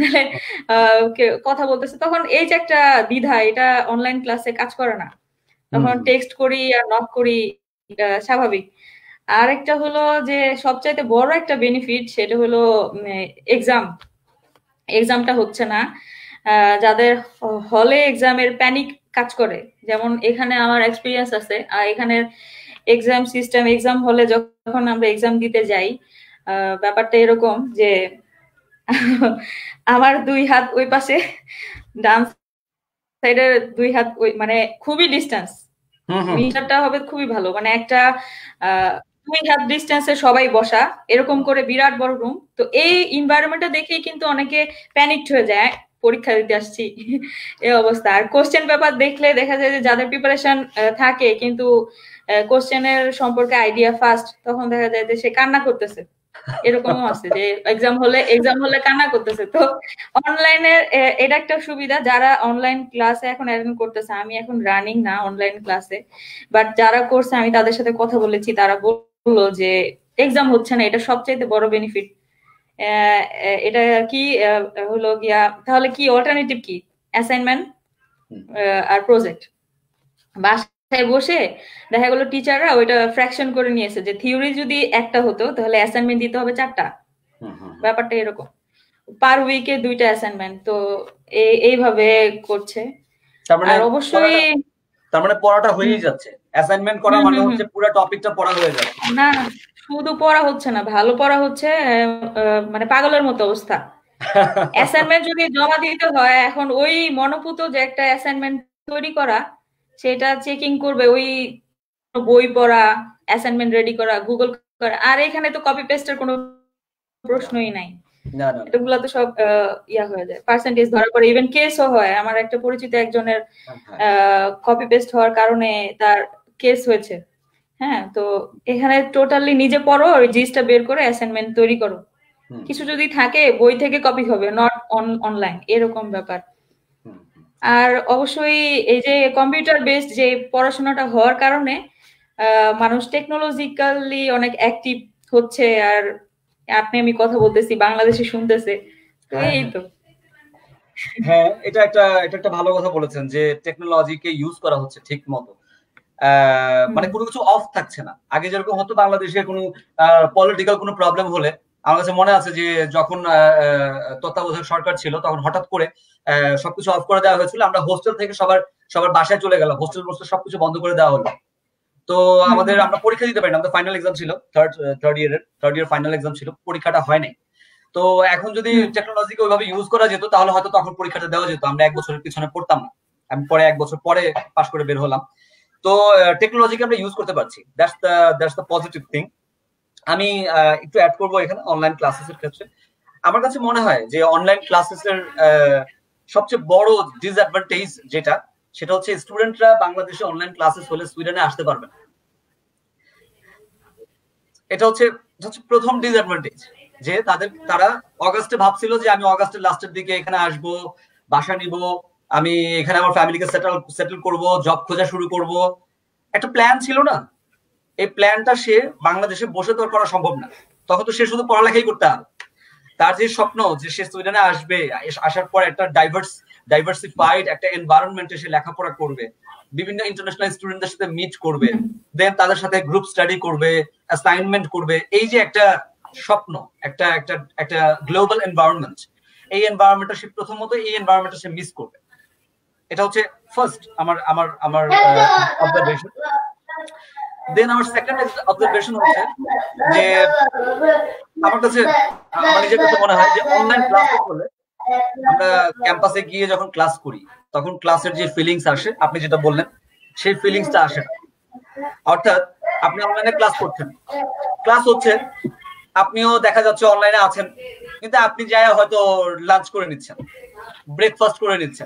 কথা বলতেছে, তখন এই যে একটা দ্বিধা, এটা অনলাইন ক্লাসে কাজ করে না, তখন টেক্সট করি আর নক করি, স্বাভাবিক। আরেকটা হলো যে সবচাইতে বড় একটা বেনিফিট, সেটা হলো এক্সামটা হচ্ছে না। যাদের হলে এক্সামের প্যানিক কাজ করে, যেমন এখানে আমার এক্সপিরিয়েন্স আছে, এখানে এক্সাম সিস্টেম, এক্সাম হলে যখন আমরা এক্সাম দিতে যাই, ব্যাপারটা এরকম যে আমার 2 হাত ওই পাশে, ডান সাইডের 2 হাত ওই, মানে খুবই ডিস্টেন্স, মিটারটা হবে খুবই ভালো, মানে একটা 2 হাত ডিস্টেন্সে সবাই বসা, এরকম করে বিরাট বড় রুম। তো এই এনভায়রনমেন্টটা দেখেই কিন্তু অনেকে প্যানিকড হয়ে যায়, পরীক্ষা দিতে আসছি এই অবস্থা। আর কোশ্চেন পেপার দেখলে দেখা যায় যে যাদের প্রিপারেশন থাকে কিন্তু কোশ্চেনের সম্পর্কে আইডিয়া ফাস্ট, তখন দেখা যায় যে সে কান্না করতেছে, এরকমও আছে যে এক্সাম হলে কান্না করতেছে। তো অনলাইনের এটা একটা সুবিধা, যারা অনলাইন ক্লাসে এখন অ্যাটেন্ড করতেছে, আমি এখন রানিং না অনলাইন ক্লাসে, বাট যারা করছে আমি তাদের সাথে কথা বলেছি, তারা বললো যে এক্সাম হচ্ছে না, এটা সবচাইতে বড় বেনিফিট। এটা কি হলো গিয়া, তাহলে কি অল্টারনেটিভ কি? অ্যাসাইনমেন্ট আর প্রজেক্ট। বাসায় বসে দেখা গেলো টিচাররা ওইটা ফ্র্যাকশন করে নিয়েছে, যে থিওরি যদি একটা হতো তাহলে অ্যাসাইনমেন্ট দিতে হবে 4টা। ব্যাপারটা এরকম, পার উইকে 2টা অ্যাসাইনমেন্ট। তো এইভাবে করছে। আর অবশ্যই তার মানে পড়াটা হয়েই যাচ্ছে, অ্যাসাইনমেন্ট করা মানে হচ্ছে পুরো টপিকটা পড়া হয়ে যাচ্ছে। না, শুধু পড়া হচ্ছে না, ভালো পড়া হচ্ছে, মানে পাগলের মতো অবস্থা। অ্যাসাইনমেন্ট যদি জমা দিতে হয়, এখন ওই মনোপুত যে একটা অ্যাসাইনমেন্ট তৈরি করা, সেটা চেকিং করবে, ওই বই পড়া, অ্যাসাইনমেন্ট রেডি করা, গুগল করা। আর এখানে তো কপি পেস্টের কোনো প্রশ্নই নাই। এগুলা তো সব ইয়া হয়ে যায়, পার্সেন্টেজ ধরা পড়ে, ইভেন কেসও হয়। আমার একটা পরিচিত একজনের কপি পেস্ট হওয়ার কারণে তার কেস হয়েছে। হ্যাঁ, তো এখানে টোটালি নিজে পড়ো, ওই জিনিসটা বের করে অ্যাসাইনমেন্ট তৈরি করো। কিছু যদি থাকে বই থেকে কপি হবে, নট অনলাইন, এরকম ব্যাপার। আর অবশ্যই এই যে কম্পিউটার বেসড যে পড়াশোনাটা হওয়ার কারণে মানুষ টেকনোলজিক্যালি অনেক অ্যাক্টিভ হচ্ছে। আর আপনি আমি কথা বলতেছি, বাংলাদেশে শুনতেছে, তো এই তো। হ্যাঁ, এটা একটা ভালো কথা বলেছেন যে টেকনোলজিকে ইউজ করা হচ্ছে ঠিক মতো, মানে কোনো কিছু অফ থাকছে না। আগে যেরকম হতো, বাংলাদেশের কোনো পলিটিক্যাল কোনো প্রবলেম হলে, আমার কাছে মনে আছে যে যখন তত্ত্বাবধায়ক সরকার ছিল তখন হঠাৎ করে সবকিছু অফ করে দেওয়া হয়েছিল। আমরা হোস্টেল থেকে সবার বাসায় চলে গেলাম, হোস্টেল সবকিছু বন্ধ করে দেওয়া হলো। তো আমরা পরীক্ষা দিতে পারি না, আমাদের ফাইনাল এক্সাম ছিল, থার্ড ইয়ার ফাইনাল এক্সাম ছিল, পরীক্ষাটা হয় নাই। তো এখন যদি টেকনোলজিকে ওইভাবে ইউজ করা যেত তাহলে হয়তো তখন পরীক্ষাটা দেওয়া যেত, আমরা 1 বছরের পিছনে পড়তাম না। আমি পরে 1 বছর পরে পাশ করে বের হলাম। তো টেকনোলজিকে আমরা ইউজ করতে পারছি, দ্যাটস দ্য পজিটিভ থিং। আমি একটু অ্যাড করবো এখানে অনলাইন ক্লাসেসের ক্ষেত্রে। আমার কাছে মনে হয় যে অনলাইন ক্লাসেসের সবচেয়ে বড় ডিসঅ্যাডভান্টেজ সেটা হচ্ছে স্টুডেন্টরা বাংলাদেশে অনলাইন ক্লাসেস হলে সুইডেনে আসতে পারবে না। এটা হচ্ছে প্রথম ডিসঅ্যাডভান্টেজ, যে তারা অগাস্টে ভাবছিল যে আমি অগাস্টের লাস্টের দিকে এখানে আসব, বাসা নিব, আমি এখানে আমার ফ্যামিলিকে সেটেল করব, জব খোঁজা শুরু করব, একটা প্ল্যান ছিল না? এই প্ল্যানটা সে বাংলাদেশে বসে তো করা সম্ভব না, তখন তো সে শুধু পড়ালেখাই করতে হবে। তার যে স্বপ্ন যে সে সুইডেনে আসবে, আসার পর একটা ডাইভার্সিফাইড একটা এনভায়রনমেন্টে সে লেখাপড়া করবে, বিভিন্ন ইন্টারন্যাশনাল স্টুডেন্টদের সাথে মিট করবে, দেন তাদের সাথে গ্রুপ স্টাডি করবে, অ্যাসাইনমেন্ট করবে, এই যে একটা স্বপ্ন, একটা গ্লোবাল এনভায়রনমেন্ট, এই এনভায়রনমেন্টটা সে প্রথমত সে মিস করবে। এটা হচ্ছে ফার্স্ট আমার অবজারভেশন। দেন আমার সেকেন্ড অবজারভেশন হচ্ছে যে আমার নিজের কাছে মনে হয় যে অনলাইন ক্লাস করলে আমরা ক্যাম্পাসে গিয়ে যখন ক্লাস করি তখন ক্লাসের যে ফিলিংস আসে, আপনি যেটা বললেন, সেই ফিলিংসটা আসে না। অর্থাৎ আপনি অনলাইনে ক্লাস করছেন, ক্লাস হচ্ছে, আপনিও দেখা যাচ্ছে অনলাইনে আছেন, কিন্তু আপনি যাই হয়তো লাঞ্চ করে নিচ্ছেন, ব্রেকফাস্ট করে নিচ্ছেন,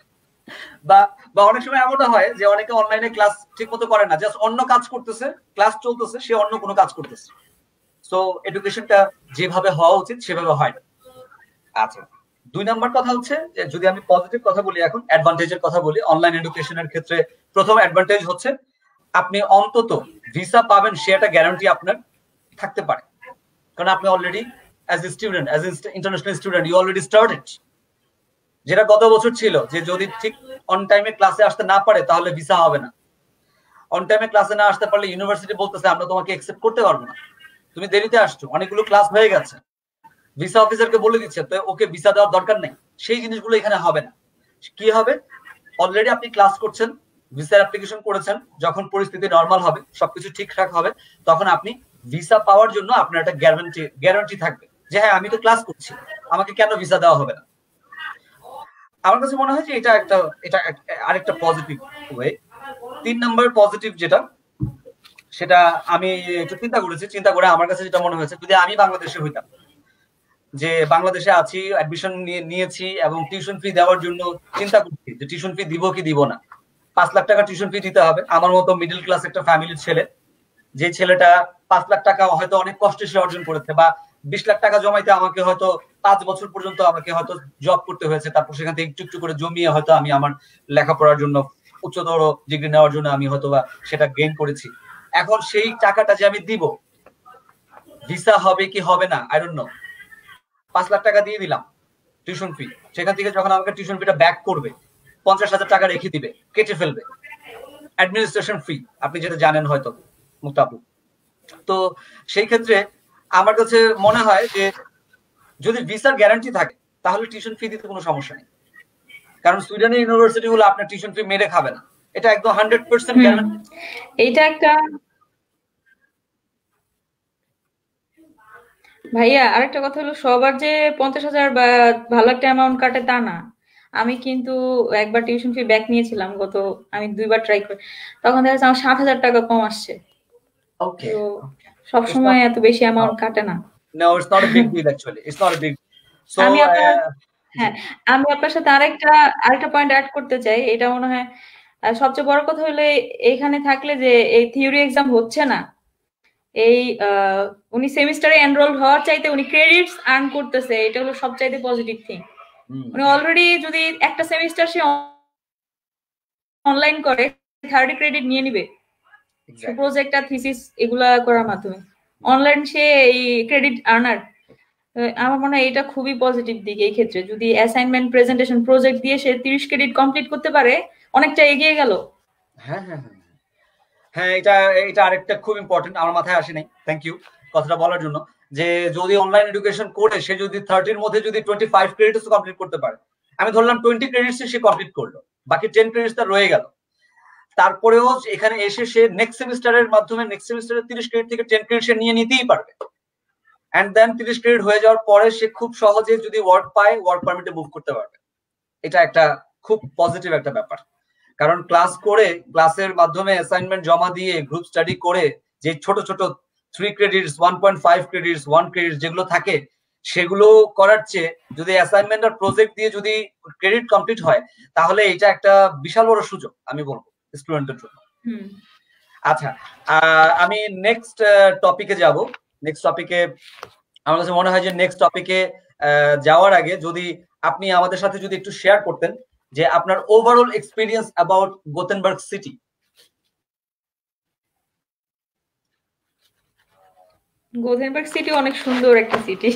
বা অনেক সময় এমনটা হয় যে অনেকে অনলাইনে ক্লাস ঠিক মতো করে না, জাস্ট অন্য কাজ করতেছে, ক্লাস চলতেছে, সে অন্য কোনো কাজ করতেছে। সো এডুকেশনটা যেভাবে হওয়া উচিত সেভাবে হয় না। আচ্ছা, 2 নাম্বার কথা হচ্ছে, যদি আমি পজিটিভ কথা বলি, এখন অ্যাডভান্টেজের কথা বলি অনলাইন এডুকেশনের ক্ষেত্রে। প্রথম অ্যাডভান্টেজ হচ্ছে আপনি অন্তত ভিসা পাবেন সে একটা গ্যারান্টি আপনার থাকতে পারে, কারণ আপনি already as a student, as a international student, you already started. যেটা গত বছর ছিল যে যদি ঠিক অন টাইমে ক্লাসে আসতে না পারে তাহলে ভিসা হবে না। অন টাইমে ক্লাসে না আসতে পারলে ইউনিভার্সিটি বলতেছে আমরা তোমাকে অ্যাকসেপ্ট করতে পারবো না, তুমি দেরিতে আসছো, অনেকগুলো ক্লাস হয়ে গেছে, ভিসা অফিসারকে বলে দিচ্ছে, তো ওকে ভিসা দেওয়ার দরকার নেই। সেই জিনিসগুলো এখানে হবে না। কি হবে, অলরেডি আপনি ক্লাস করছেন, ভিসার অ্যাপ্লিকেশন করেছেন, যখন পরিস্থিতি নরমাল হবে, সবকিছু ঠিকঠাক হবে, তখন আপনি ভিসা পাওয়ার জন্য আপনার একটা গ্যারান্টি থাকবে যে হ্যাঁ আমি তো ক্লাস করছি, আমাকে কেন ভিসা দেওয়া হবে না। আমার কাছে মনে হয় যে এটা আরেকটা পজিটিভ ওয়ে। 3 নাম্বার পজিটিভ সেটা আমি একটু চিন্তা করে আমার কাছে যেটা মনে হয়েছে, যদি আমি বাংলাদেশে হইতাম, যে বাংলাদেশে আছি, অ্যাডমিশন নিয়েছি এবং টিউশন ফি দেওয়ার জন্য চিন্তা করছি যে টিউশন ফি দিব কি দিব না। 5 লাখ টাকা টিউশন ফি দিতে হবে। আমার মতো মিডল ক্লাস একটা ফ্যামিলির ছেলে, যে ছেলেটা 5 লাখ টাকা হয়তো অনেক কষ্টে সে অর্জন করেছে, বা 20 লাখ টাকা জমাইতে আমাকে হয়তো 5 বছর পর্যন্ত আমাকে হয়তো জব করতে হয়েছে, তারপর সেখান থেকে একটু একটু করে জমিয়ে হয়তো আমি আমার লেখাপড়ার জন্য, উচ্চতর ডিগ্রি নেওয়ার জন্য আমি হয়তো বা সেটা গেইন করেছি। এখন সেই টাকাটা যে আমি দিব, ভিসা হবে কি হবে না আই ডোন্ট নো, 5 লাখ টাকা দিয়ে দিলাম টিউশন ফি, সেখান থেকে যখন আমাকে টিউশন ফিটা ব্যাক করবে 50,000 টাকা রেখে দিবে, কেটে ফেলবে অ্যাডমিনিস্ট্রেশন ফি, আপনি যেটা জানেন হয়তো মুক্তা আপু। তো সেই ক্ষেত্রে আমার কাছে মনে হয় যে যদি ভিসার গ্যারান্টি থাকে তাহলে টিউশন ফি দিতে কোনো সমস্যা নেই, কারণ সুইডেনের ইউনিভার্সিটি গুলো আপনার টিউশন ফি মেরে খাবে না, এটা একদম 100% গ্যারান্টি। এইটা একটা ভাইয়া, আরেকটা কথা হলো, সবার যে 50,000 বা ভালো একটা অ্যামাউন্ট কাটে তা না। আমি কিন্তু একবার টিউশন ফি ব্যাক নিয়েছিলাম, আমি 2বার ট্রাই করি, তখন দেখা যাচ্ছে আমার 60,000 টাকা কম আসছে। ওকে, তো সবসময় এত বেশি অ্যামাউন্ট কাটে না। No, it's not a big deal actually. It's not a big deal. So, আমি আপনার সাথে আরেকটা পয়েন্ট অ্যাড করতে চাই। এটা মনে হয় সবচেয়ে বড় কথা হলো এখানে থাকলে যে এই থিওরি এক্সাম হচ্ছে না, এই উনি সেমিস্টারে এনরোল হওয়ার চাইতে উনি ক্রেডিটস আর্ন করতেছে, এটা হলো সবচাইতে পজিটিভ থিং। উনি অলরেডি যদি একটা সেমিস্টার সে অনলাইন করে 30 ক্রেডিট নিয়ে নিবে প্রজেক্ট আর থিসিস এগুলা করার মাধ্যমে, অনলাইন সে এই ক্রেডিট আর্নার। আমার মনে হয় এটা খুবই পজিটিভ দিক। এই ক্ষেত্রে যদি অ্যাসাইনমেন্ট, প্রেজেন্টেশন, প্রজেক্ট দিয়ে সে 30 ক্রেডিট কমপ্লিট করতে পারে, অনেকটা এগিয়ে গেল। হ্যাঁ হ্যাঁ হ্যাঁ হ্যাঁ, এটা আরেকটা খুব ইম্পর্টেন্ট, আমার মাথায় আসে নাই, থ্যাংক ইউ কথাটা বলার জন্য, যে যদি অনলাইন এডুকেশন করে সে যদি 30-র মধ্যে যদি 25 ক্রেডিটস কমপ্লিট করতে পারে, আমি ধরলাম 20 ক্রেডিটস সে কমপ্লিট করলো, বাকি 10 ক্রেডিটস তার রয়ে গেল, তারপরেও এখানে এসে সে নেক্সট সেমিস্টারের মাধ্যমে নেক্সট সেমিস্টারে 30 ক্রেডিট থেকে 10 ক্রেডিট সে নিয়ে নিতেই পারবে। এন্ড দেন 30 ক্রেডিট হয়ে যাওয়ার পরে সে খুব সহজে যদি ওয়ার্ক পায়, ওয়ার্ক পারমিটে মুভ করতে পারবে। এটা একটা খুব পজিটিভ একটা ব্যাপার, কারণ ক্লাস করে, ক্লাসের মাধ্যমে অ্যাসাইনমেন্ট জমা দিয়ে, গ্রুপ স্টাডি করে যে ছোট ছোট 3 ক্রেডিটস, 1.5 ক্রেডিটস, 1 ক্রেডিট যেগুলো থাকে, সেগুলো করার চেয়ে যদি অ্যাসাইনমেন্ট আর প্রজেক্ট দিয়ে যদি ক্রেডিট কমপ্লিট হয়, তাহলে এটা একটা বিশাল বড় সুযোগ আমি বলবো স্টুডেন্টদের জন্য। আচ্ছা, আমি নেক্সট টপিকে যাব। নেক্সট টপিকে আমার কাছে মনে হয় যে নেক্সট টপিকে যাওয়ার আগে যদি আপনি আমাদের সাথে যদি একটু শেয়ার করতেন যে আপনার overall experience about Gothenburg city. Gothenburg city অনেক সুন্দর একটা সিটি,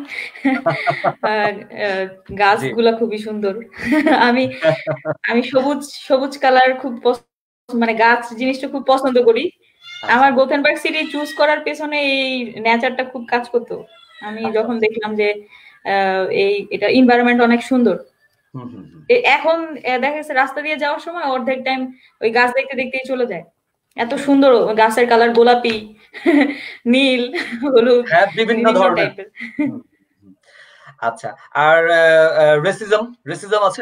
গাছগুলা খুবই সুন্দর। আমি সবুজ সবুজ কালার খুব মানে গাছ জিনিসটা খুব পছন্দ করি। আমার গোথেনবার্গ সিটি চুজ করার পেছনে এই নেচারটা খুব কাজ করতো। আমি যখন দেখলাম যে এটা এনভায়রনমেন্ট অনেক সুন্দর, এখন দেখা যাচ্ছে রাস্তা দিয়ে যাওয়ার সময় অর্ধেক টাইম ওই গাছ দেখতে দেখতেই চলে যায়। এত সুন্দর গাছের কালার, গোলাপি, নীল, হলুদ, বিভিন্ন ধরনের। আচ্ছা, আর রেসিজম আছে?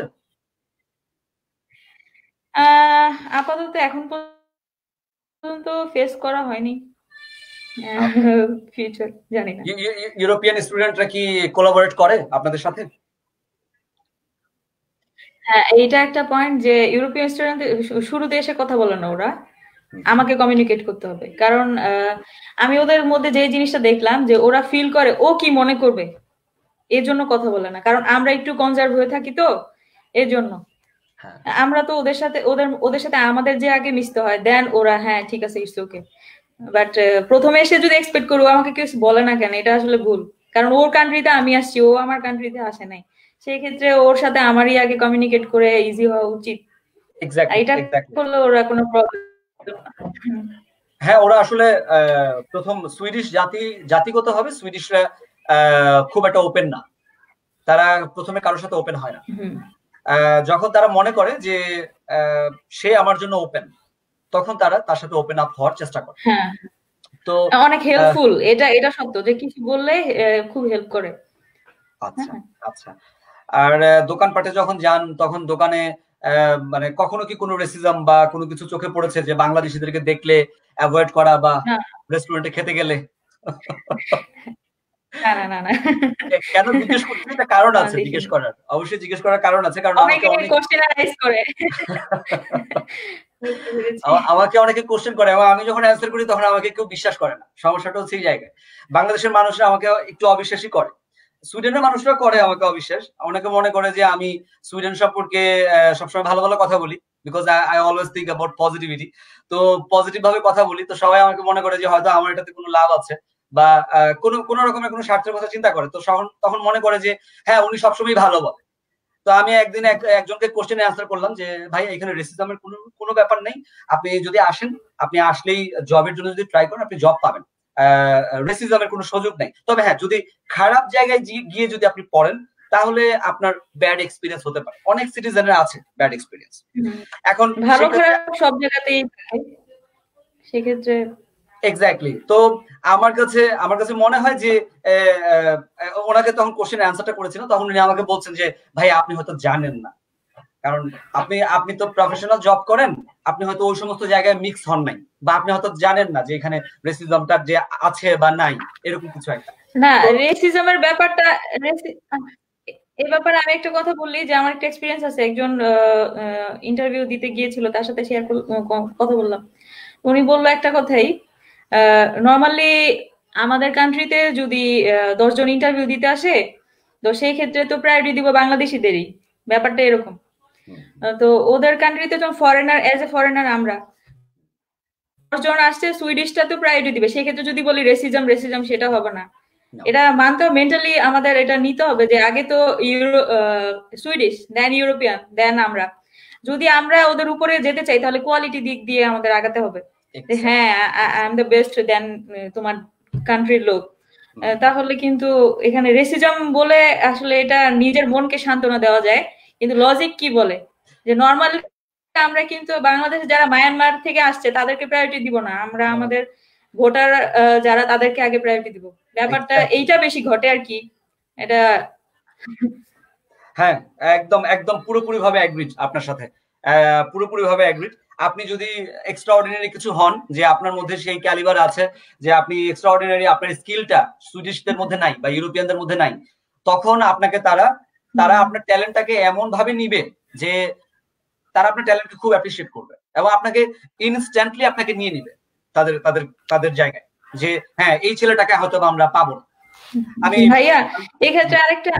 আপাতত এখন পর্যন্ত ফেস করা হয়নি, ফিউচার জানি না। ইউরোপিয়ান স্টুডেন্টরা কি কোলাবোরেট করে আপনাদের সাথে? হ্যাঁ, এইটা একটা পয়েন্ট যে ইউরোপিয়ান স্টুডেন্ট শুরুতে এসে কথা বলে না, ওরা আমাকে কমিউনিকেট করতে হবে। কারণ আমি ওদের মধ্যে যে জিনিসটা দেখলাম যে ওরা ফিল করে ও কি মনে করবে, এর জন্য কথা বলে না। কারণ আমরা একটু কনজার্ভ হয়ে থাকি, তো এর জন্য আমরা তো ওদের সাথে আমাদের যে আগে মিশতে হয়, দেন ওরা হ্যাঁ ঠিক আছে ইটস ওকে। বাট প্রথমে এসে যদি এক্সপেক্ট করবো আমাকে কেউ বলে না কেন, এটা আসলে ভুল। কারণ ওর কান্ট্রিতে আমি আসছি, ও আমার কান্ট্রিতে আসে নাই, সেই ক্ষেত্রে ওর সাথে আমারই আগে কমিউনিকেট করে ইজি হওয়া উচিত। এটা করলে ওরা কোনো প্রবলেম। হ্যাঁ, ওরা আসলে প্রথম সুইডিশ জাতিগত হবে সুইডিশরা খুব একটা ওপেন না, তারা প্রথমে কারোর সাথে ওপেন হয় না। যখন তারা মনে করে যে সে আমার জন্য ওপেন, তখন তারা তার সাথে ওপেন আপ হওয়ার চেষ্টা করে। তো অনেক হেল্পফুল, এটা সত্য যে কিছু বললে খুব হেল্প করে। আচ্ছা আচ্ছা, আর দোকানপাটে যখন যান তখন দোকানে মানে কখনো কি কোনো রেসিজম বা কোনো কিছু চোখে পড়েছে যে বাংলাদেশিদেরকে দেখলে অ্যাভয়েড করা বা রেস্টুরেন্টে খেতে গেলে? না কেন জিজ্ঞেস করছি, এটা কারণ আছে জিজ্ঞেস করার, অবশ্যই জিজ্ঞেস করার কারণ আছে, কারণ আমাকে অনেকে কোশ্চেন করে এবং আমি যখন অ্যান্সার করি তখন আমাকে কেউ বিশ্বাস করে না। সমস্যাটা হচ্ছে এই জায়গায়, বাংলাদেশের মানুষরা আমাকে একটু অবিশ্বাসী করে, সুইডেনের মানুষরা করে আমাকে অবিশ্বাস। অনেকে মনে করে যে আমি সুইডেন সম্পর্কে সবসময় ভালো ভালো কথা বলি, because I always think about positivity. তো পজিটিভ ভাবে কথা বলি, তো সবাই আমাকে মনে করে যে হয়তো আমার এটাতে কোনো লাভ আছে, বা কোনো রকমের কোনো স্বার্থের কথা চিন্তা করে, তো তখন মনে করে যে হ্যাঁ উনি সবসময় ভালো বলে। তো আমি একদিন একজনকে কোশ্চেনে অ্যান্সার করলাম যে ভাই এখানে রেসিজমের কোনো ব্যাপার নেই, আপনি যদি আসেন, আপনি আসলেই জবের জন্য যদি ট্রাই করেন আপনি জব পাবেন, রেসিজমের কোনো সুযোগ নেই। তবে হ্যাঁ যদি খারাপ জায়গায় গিয়ে যদি আপনি পড়েন তাহলে আপনার ব্যাড এক্সপিরিয়েন্স হতে পারে, অনেক সিটিজেনের আছে ব্যাড এক্সপিরিয়েন্স। এখন ভালো খারাপ সব জায়গাতেই থাকে, সেক্ষেত্রে এক্স্যাক্টলি। তো আমার কাছে মনে হয় যে ওনাকে তখন কোশ্চেন অ্যান্সারটা করেছিলাম, তখন উনি আমাকে বলছেন যে ভাই আপনি হয়তো জানেন না, কারণ আপনি তো প্রফেশনাল জব করেন, আপনি হয়তো ওই সমস্ত জায়গায় মিক্স হন নাই, বা আপনি হয়তো জানেন না যে এখানে রেসিজমটা যে আছে বা নাই, এরকম কিছু একটা না। রেসিজমের ব্যাপারটা, এই ব্যাপারে আমি একটা কথা বললি যে আমার একটা এক্সপিরিয়েন্স আছে, একজন ইন্টারভিউ দিতে গিয়েছিল, তার সাথে শেয়ার কথা বললাম। উনি বললো একটা কথাই, নর্মালি আমাদের কান্ট্রিতে যদি 10 জন ইন্টারভিউ দিতে আসে, তো সেই ক্ষেত্রে তো প্রায়োরিটি দিব বাংলাদেশিদেরই, ব্যাপারটা এরকম। তো ওদের কান্ট্রিতে যখন ফরেনার, এজ এ ফরেনার আমরা 10 জন আসছে, সুইডিশটা তো প্রায়োরিটি দিবে। সেক্ষেত্রে যদি বলি রেসিজম সেটা হবে না, এটা মানতে হবে, মেন্টালি আমাদের এটা নিতে হবে যে আগে তো সুইডিশ, দেন ইউরোপিয়ান, দেন আমরা। যদি আমরা ওদের উপরে যেতে চাই তাহলে কোয়ালিটি দিক দিয়ে আমাদের আগাতে হবে, হ্যাঁ I am the best than তোমার কান্ট্রির লোক। তাহলে কিন্তু এখানে রেসিজম বলে আসলে এটা নিজের মনকে সান্ত্বনা দেওয়া যায়, কিন্তু লজিক কি বলে যে নর্মালি আমরা কিন্তু বাংলাদেশে যারা মায়ানমার থেকে আসছে তাদেরকে প্রায়োরিটি দিব না, আমরা আমাদের ভোটার যারা তাদেরকে আগে প্রায়োরিটি দিব। ব্যাপারটা এইটা বেশি ঘটে আর কি, এটা। হ্যাঁ একদম একদম পুরোপুরি ভাবে এগ্রিড আপনার সাথে, পুরোপুরি ভাবে এগ্রিড। আপনি যদি এক্সট্রাঅর্ডিনারি কিছু হন, যে আপনার মধ্যে সেই ক্যালিবার আছে, যে আপনি এক্সট্রাঅর্ডিনারি, আপনার স্কিলটা সুইডিশদের মধ্যে নাই বা ইউরোপিয়ানদের মধ্যে নাই, তখন আপনাকে তারা আপনার ট্যালেন্টটাকে এমন ভাবে নিবে যে তারা আপনার ট্যালেন্টকে খুব অ্যাপ্রিশিয়েট করবে এবং আপনাকে ইনস্ট্যান্টলি আপনাকে নিয়ে নিবে তাদের তাদের তাদের জায়গায়, যে হ্যাঁ এই ছেলেটাকে হয়তো আমরা পাবো। আমি ভাইয়া এক্ষেত্রে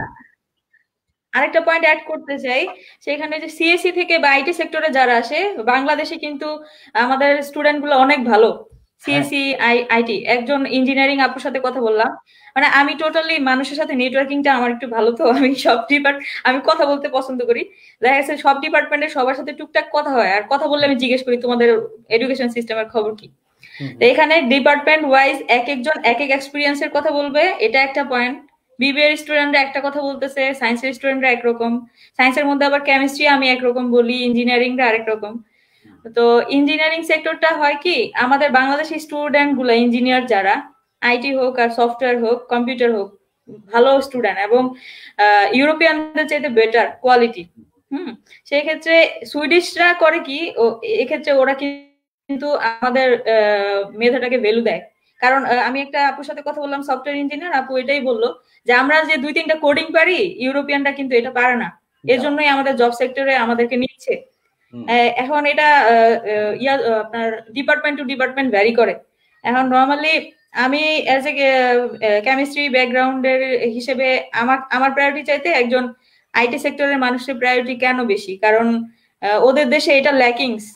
আরেকটা পয়েন্ট অ্যাড করতে চাই, সেখানে যে সিএসসি থেকে বা আইটি সেক্টরে যারা আসে, বাংলাদেশে কিন্তু আমাদের স্টুডেন্ট গুলো অনেক ভালো। সিএসসি আইটি, একজন ইঞ্জিনিয়ারিং আপুর সাথে কথা বললাম, মানে আমি টোটালি মানুষের সাথে নেটওয়ার্কিংটা আমার একটু ভালো, তো আমি আমি কথা বলতে পছন্দ করি। দেখা গেছে সব ডিপার্টমেন্টের সবার সাথে টুকটাক কথা হয়, আর কথা বললে আমি জিজ্ঞেস করি তোমাদের এডুকেশন সিস্টেমের খবর কি। এখানে ডিপার্টমেন্ট ওয়াইজ এক একজন এক এক এক্সপিরিয়েন্সের কথা বলবে, এটা একটা পয়েন্ট। বিবিএ স্টুডেন্টরা একটা কথা বলতেছে, সায়েন্সের স্টুডেন্টরা একরকম, সায়েন্সের মধ্যে আবার কেমিস্ট্রি আমি একরকম বলি, ইঞ্জিনিয়ারিংটা আরেক রকম। তো ইঞ্জিনিয়ারিং সেক্টরটা হয় কি, আমাদের বাংলাদেশি স্টুডেন্ট গুলো, ইঞ্জিনিয়ার যারা, আইটি হোক আর সফটওয়্যার হোক, কম্পিউটার হোক, ভালো স্টুডেন্ট এবং ইউরোপিয়ানদের চাইতে বেটার কোয়ালিটি। সেই ক্ষেত্রে সুইডিশরা করে কি, এক্ষেত্রে ওরা কিন্তু আমাদের মেধাটাকে ভ্যালু দেয়। কারণ আমি একটা আপুর সাথে কথা বললাম, সফটওয়্যার ইঞ্জিনিয়ার আপু, এটাই বললো যে আমরা যে 2-3টা কোডিং পারি, ইউরোপিয়ানরা কিন্তু এটা পারে না, এর জন্যই আমাদের জব সেক্টরে আমাদেরকে নিচ্ছে। এখন এটা আপনার ডিপার্টমেন্ট টু ডিপার্টমেন্ট ভ্যারি করে। এখন নর্মালি আমি অ্যাজ এ কেমিস্ট্রি ব্যাকগ্রাউন্ডের হিসেবে আমার প্রায়োরিটি চাইতে একজন আইটি সেক্টরের মানুষের প্রায়োরিটি কেন বেশি, কারণ ওদের দেশে এটা ল্যাকিংস।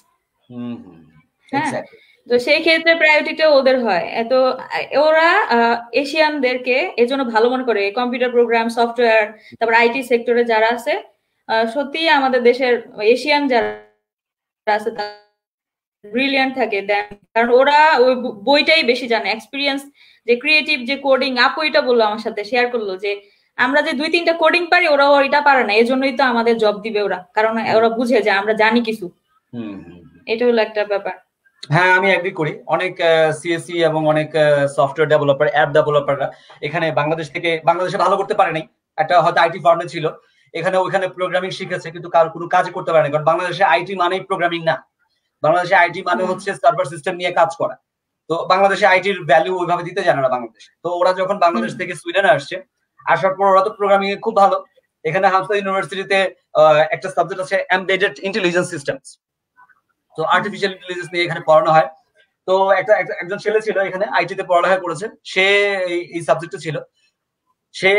হ্যাঁ, তো সেই ক্ষেত্রে প্রায়োরিটিটা ওদের হয়। তো ওরা এশিয়ানদেরকে এজন্য ভালো মনে করে, কম্পিউটার প্রোগ্রাম, সফটওয়্যার, তারপর আইটি সেক্টরে যারা আছে, সত্যি আমাদের দেশের এশিয়ান যারা আছে ব্রিলিয়ান্ট থাকে, কারণ ওরা ওই বইটাই বেশি জানে, এক্সপিরিয়েন্স যে ক্রিয়েটিভ যে কোডিং, আপু এটা বললো আমার সাথে শেয়ার করলো যে আমরা যে 2-3টা কোডিং পারি, ওরা এটা পারে না, এজন্যই তো আমাদের জব দিবে ওরা, কারণ ওরা বুঝে যে আমরা জানি কিছু। এটা হলো একটা ব্যাপার। হ্যাঁ আমি এগ্রি করি, অনেক সিএসসি এবং অনেক সফটওয়্যার ডেভেলপার, অ্যাপ ডেভেলপাররা এখানে বাংলাদেশে ভালো করতে পারে নাই, একটা হয়তো আইটি ফার্মে ছিল, ওইখানে প্রোগ্রামিং শিখেছে কিন্তু কোনো কাজই করতে পারে না, কারণ বাংলাদেশে আইটি মানেই প্রোগ্রামিং না, বাংলাদেশে আইটি মানে হচ্ছে সার্ভার সিস্টেম নিয়ে কাজ করা। তো বাংলাদেশে আইটির ভ্যালু ওইভাবে দিতে জানে না বাংলাদেশে। তো ওরা যখন বাংলাদেশ থেকে সুইডেনে আসছে, আসার পর ওরা তো প্রোগ্রামিং এ খুব ভালো। এখানে হামসা ইউনিভার্সিটিতে একটা সাবজেক্ট আছে এমবেডেড ইন্টেলিজেন্স সিস্টেমস, তো আর্টিফিশিয়াল ইন্টেলিজেন্স নিয়ে এখানে পড়ানো হয়। তো একজন ছেলে ছিল এখানে আইটিতে পড়ালেখা করেছে, সে এই সাবজেক্টে ছিল, সে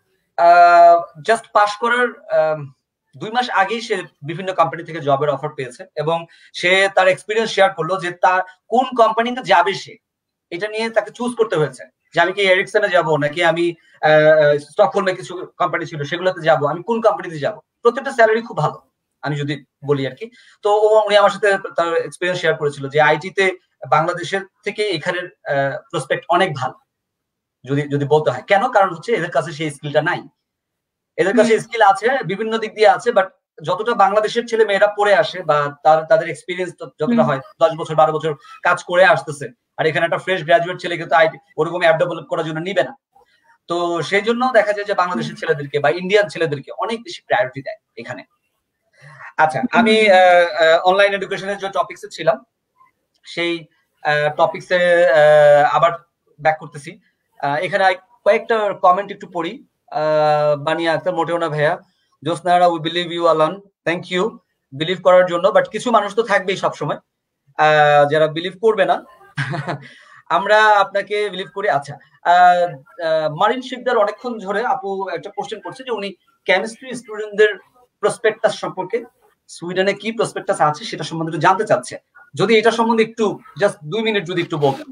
জাস্ট পাশ করার 2 মাস আগেই সে বিভিন্ন কোম্পানি থেকে জবের অফার পেয়েছে, এবং সে তার এক্সপিরিয়েন্স শেয়ার করলো যে তার কোন কোম্পানিতে যাবে সে, এটা নিয়ে তাকে চুজ করতে হয়েছে। যে আমি কি এরিকসনে যাব নাকি আমি স্টকহোলমে কিছু কোম্পানি ছিল সেগুলোতে যাব, আমি কোন কোম্পানিতে যাব, প্রত্যেকটা স্যালারি খুব ভালো আমি যদি বলি আর কি। তো উনি আমার সাথে তার এক্সপিরিয়েন্স শেয়ার করেছিল যে আইটিতে বাংলাদেশের থেকে এখানের প্রসপেক্ট অনেক ভালো যদি যদি বলতে হয়। কেন? কারণ হচ্ছে এদের কাছে সেই স্কিলটা নাই। এদের কাছে স্কিল আছে, বিভিন্ন দিক দিয়ে আছে, বাট যতটা বাংলাদেশের ছেলে মেয়েরা পড়ে আসে বা তাদের এক্সপিরিয়েন্স যতটা হয় 10 বছর 12 বছর কাজ করে আসতেছে, আর এখানে একটা ফ্রেশ গ্রাজুয়েট ছেলে কিন্তু ওরকম অ্যাপ ডেভেলপ করার জন্য নিবে না। তো সেই জন্য দেখা যায় যে বাংলাদেশের ছেলেদেরকে বা ইন্ডিয়ান ছেলেদেরকে অনেক বেশি প্রায়োরিটি দেয় এখানে। আচ্ছা, আমি অনলাইন এডুকেশনের যে টপিকসে ছিলাম সেই টপিকসে আবার ব্যাক করতেছি। এখানে কয়েকটা কমেন্ট একটু পড়ি। বানিয়া আক্তার, মোটেও না ভাইয়া। Josnara, we believe you Alan, thank you believe করার জন্য। বাট কিছু মানুষ তো থাকবেই সবসময় যারা বিলিভ করবে না। আমরা আপনাকে বিলিভ করি। আচ্ছা, মারিন শিকদার অনেকক্ষণ ধরে আপু একটা কোশ্চেন করছে যে উনি কেমিস্ট্রি স্টুডেন্টদের প্রসপেক্টাস সম্পর্কে, সুইডেনে কি প্রসপেক্টাস আছে সেটা সম্বন্ধে একটু জানতে চাচ্ছে। যদি এটা সম্বন্ধে একটু জাস্ট 2 মিনিট যদি একটু বলতেন।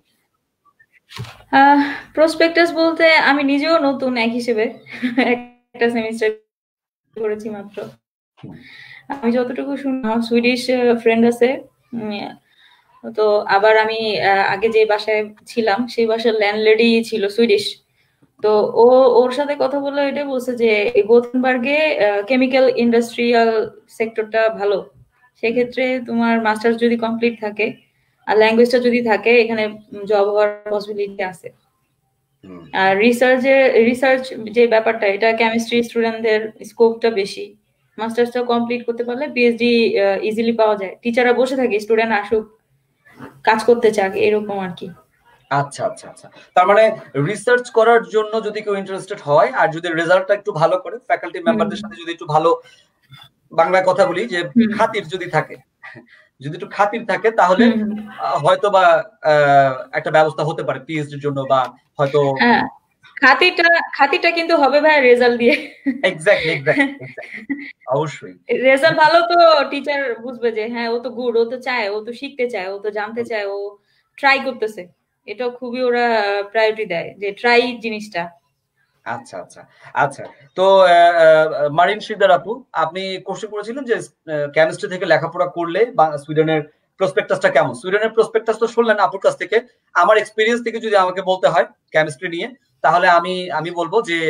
প্রসপেক্টাস বলতে আমি নিজেও নতুন এক হিসেবে, একটা সেমিস্টার করেছি মাত্র। আমি যতটুকু শুনি আমার সুইডিশ ফ্রেন্ড আছে, তো আবার আমি আগে যে বাসায় ছিলাম সেই বাসার ল্যান্ডলেডি ছিল সুইডিশ। তো ওর সাথে কথা বলে এটাই বলছে যে গোথেনবার্গে কেমিক্যাল ইন্ডাস্ট্রিয়াল সেক্টরটা ভালো, সেক্ষেত্রে তোমার মাস্টার্স যদি কমপ্লিট থাকে আর ল্যাঙ্গুয়েজটা যদি থাকে এখানে জব হওয়ার পসিবিলিটি আছে। আর রিসার্চ যে ব্যাপারটা, এটা কেমিস্ট্রি স্টুডেন্টদের স্কোপটা বেশি। মাস্টার্সটা কমপ্লিট করতে পারলে পিএইচডি ইজিলি পাওয়া যায়। টিচাররা বসে থাকে স্টুডেন্ট আসুক কাজ করতে চাক, এরকম আর কি। আচ্ছা আচ্ছা আচ্ছা, তার মানে রিসার্চ করার জন্য যদি কেউ ইন্টারেস্টেড হয় আর যদি রেজাল্টটা একটু ভালো করে, ফ্যাকাল্টি মেম্বারদের সাথে যদি একটু ভালো বাংলায় কথা বলি যে খাতির যদি থাকে, যদি একটু খাতির থাকে তাহলে হয়তো বা একটা ব্যবস্থা হতে পারে পিএইচডির জন্য, বা হয়তো খাতিরটা কিন্তু হবে ভাই রেজাল্ট দিয়ে। এক্স্যাক্টলি অবশ্যই রেজাল্ট ভালো তো টিচার বুঝবে যে হ্যাঁ ও তো গুড, ও তো চায়, ও তো শিখতে চায়, ও তো জানতে চায়, ও ট্রাই করতেছে। এটা খুবই ওরা প্রায়োরিটি দেয় যে ট্রাই জিনিসটা। আচ্ছা আচ্ছা আচ্ছা, তো মারিন শিকদার আপু, আপনি কোশ্চেন করেছিলেন যে কেমিস্ট্রি থেকে লেখাপড়া করলে সুইডেনের প্রসপেক্টাসটা কেমন। সুইডেনের প্রসপেক্টাস তো শুনলেন আপুর কাছ থেকে। আমার এক্সপিরিয়েন্স থেকে যদি আমাকে বলতে হয় কেমিস্ট্রি নিয়ে, তাহলে আমি বলবো যে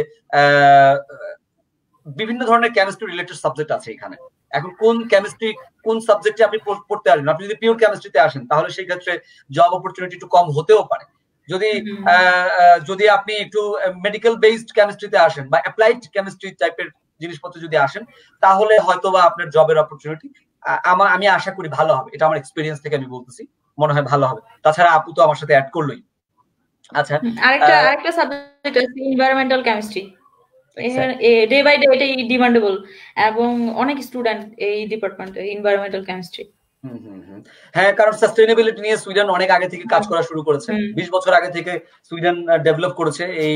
বিভিন্ন ধরনের কেমিস্ট্রি রিলেটেড সাবজেক্ট আছে এখানে। এখন কোন সাবজেক্টে আপনি পড়তে আসবেন, আপনি যদি পিওর কেমিস্ট্রিতে আসেন তাহলে সেই ক্ষেত্রে জব অপরচুনিটি একটু কম হতেও পারে। যদি আপনি একটু মেডিকেল বেসড কেমিস্ট্রিতে আসেন বা অ্যাপ্লাইড কেমিস্ট্রি টাইপের জিনিসপত্র যদি আসেন, তাহলে হয়তো বা আপনার জবের অপরচুনিটি আমি আশা করি ভালো হবে। এটা আমার এক্সপিরিয়েন্স থেকে আমি বলতেছি, মনে হয় ভালো হবে। তাছাড়া আপু তো আমার সাথে অ্যাড করলোই। আচ্ছা, আরেকটা সাবজেক্ট আছে environmental chemistry. Day by day এটাই ডিমান্ডেবল এবং অনেক স্টুডেন্ট এই ডিপার্টমেন্টে এনভায়রনমেন্টাল কেমিস্ট্রি। হ্যাঁ, কারণ সাস্টেইনেবিলিটি নিয়ে সুইডেন অনেক আগে থেকে কাজ করা শুরু করেছে। 20 বছর আগে থেকে সুইডেন ডেভেলপ করেছে। এই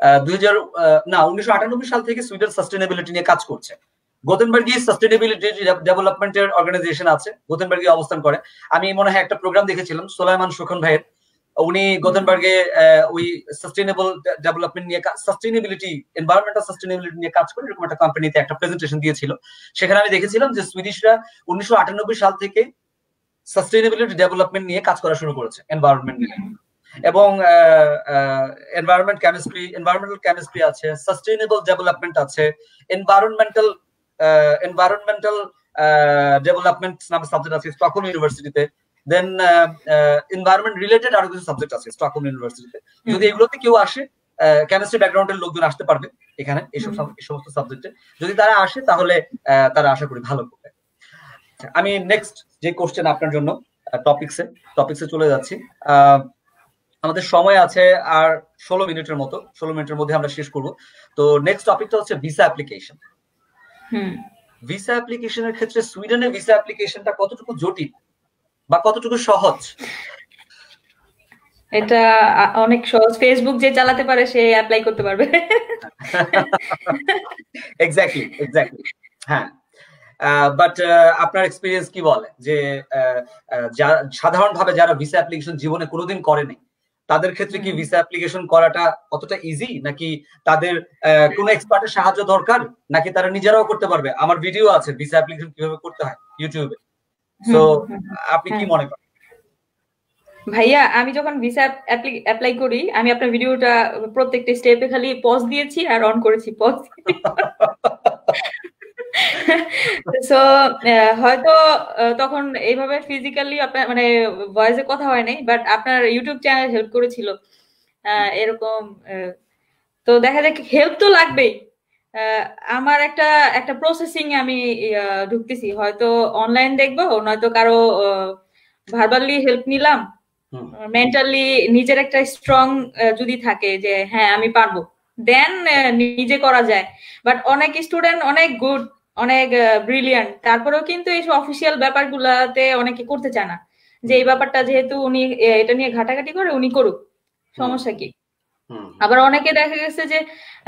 1998 সাল থেকে সুইডেন সাস্টেইনেবিলিটি নিয়ে কাজ করছে। গোথেনবার্গে সাস্টেইনেবিলিটি ডেভেলপমেন্টের অর্গানাইজেশন আছে, গোথেনবার্গে অবস্থান করে। আমি মনে হয় একটা প্রোগ্রাম দেখেছিলাম সোলাইমান সুখন ভাইয়ের, উনি গোথেনবার্গে ওই সাস্টেইনেবল ডেভেলপমেন্ট নিয়ে, সাস্টেইনেবিলিটি, এনভায়রনমেন্টাল সাস্টেইনেবিলিটি নিয়ে কাজ করে এরকম একটা কোম্পানিতে একটা প্রেজেন্টেশন দিয়েছিল। সেখানে আমি দেখেছিলাম যে সুইডিশরা 1998 সাল থেকে সাস্টেইনেবিলিটি ডেভেলপমেন্ট নিয়ে কাজ করা শুরু করেছে, এনভায়রনমেন্ট নিয়ে। এবং এনভায়রনমেন্টাল কেমিস্ট্রি আছে, সাস্টেইনেবল ডেভেলপমেন্ট আছে, এনভায়রনমেন্টাল ডেভেলপমেন্ট নামে সাবজেক্ট আছে স্টকহোম ইউনিভার্সিটিতে। দেন এনভায়রনমেন্ট রিলেটেড আরো কিছু সাবজেক্ট আছে স্টকহোম ইউনিভার্সিটিতে। যদি এগুলোতে কেউ আসে, কেমিস্ট্রি ব্যাকগ্রাউন্ডের লোকজন আসতে পারবে এখানে এই সমস্ত সাবজেক্টে। যদি তারা আসে তাহলে তারা আশা করি ভালো করবে। আমি নেক্সট যে কোশ্চেন আপনার জন্য টপিকসে চলে যাচ্ছি। আমাদের সময় আছে আর 16 মিনিটের মতো, 16 মিনিটের মধ্যে আমরা শেষ করব। তো নেক্সট টপিকটা হচ্ছে ভিসা অ্যাপ্লিকেশন। ভিসা অ্যাপ্লিকেশনের ক্ষেত্রে সুইডেনের ভিসা অ্যাপ্লিকেশনটা কতটুকু জটিল বা কতটুকু সহজ? এটা অনেক সহজ, ফেসবুক যে চালাতে পারে সে অ্যাপ্লাই করতে পারবে। এক্স্যাক্টলি হ্যাঁ, বাট আপনার এক্সপিরিয়েন্স কি বলে যে সাধারণভাবে যারা ভিসা অ্যাপ্লিকেশন জীবনে কোনোদিন করেনি তাদের ক্ষেত্রে কি ভিসা অ্যাপ্লিকেশন করাটা অতটা ইজি, নাকি তাদের কোনো এক্সপার্টের সাহায্য দরকার, নাকি তারা নিজেরাও করতে পারবে? আমার ভিডিও আছে ভিসা অ্যাপ্লিকেশন কিভাবে করতে হয় ইউটিউবে। সো আপনি কি মনে করেন? ভাইয়া, আমি যখন ভিসা অ্যাপ্লাই করি, আমি আপনার ভিডিওটা প্রত্যেকটা স্টেপে খালি পজ দিয়েছি আর অন করেছি, পজ। সো হয়তো তখন এইভাবে ফিজিক্যালি আপনার মানে ভয়েসে কথা হয় নাই, বাট আপনার ইউটিউব চ্যানেল হেল্প করেছিল এরকম। তো দেখা যায় হেল্প তো লাগবেই। আমার একটা প্রসেসিং আমি ঢুকতেছি, হয়তো অনলাইন দেখবো, নয়তো কারো ভার্বালি হেল্প নিলাম। মেন্টালি নিজের একটা স্ট্রং যদি থাকে যে হ্যাঁ আমি পারবো, দেন নিজে করা যায়। বাট অনেক স্টুডেন্ট অনেক গুড, অনেক ব্রিলিয়ান্ট, তারপরেও কিন্তু এইসব অফিসিয়াল ব্যাপারগুলাতে অনেকে করতে চায় না, যে এই ব্যাপারটা যেহেতু উনি এটা নিয়ে ঘাটাঘাটি করে, উনি করুক, সমস্যা কি। আবার অনেকে দেখা গেছে যে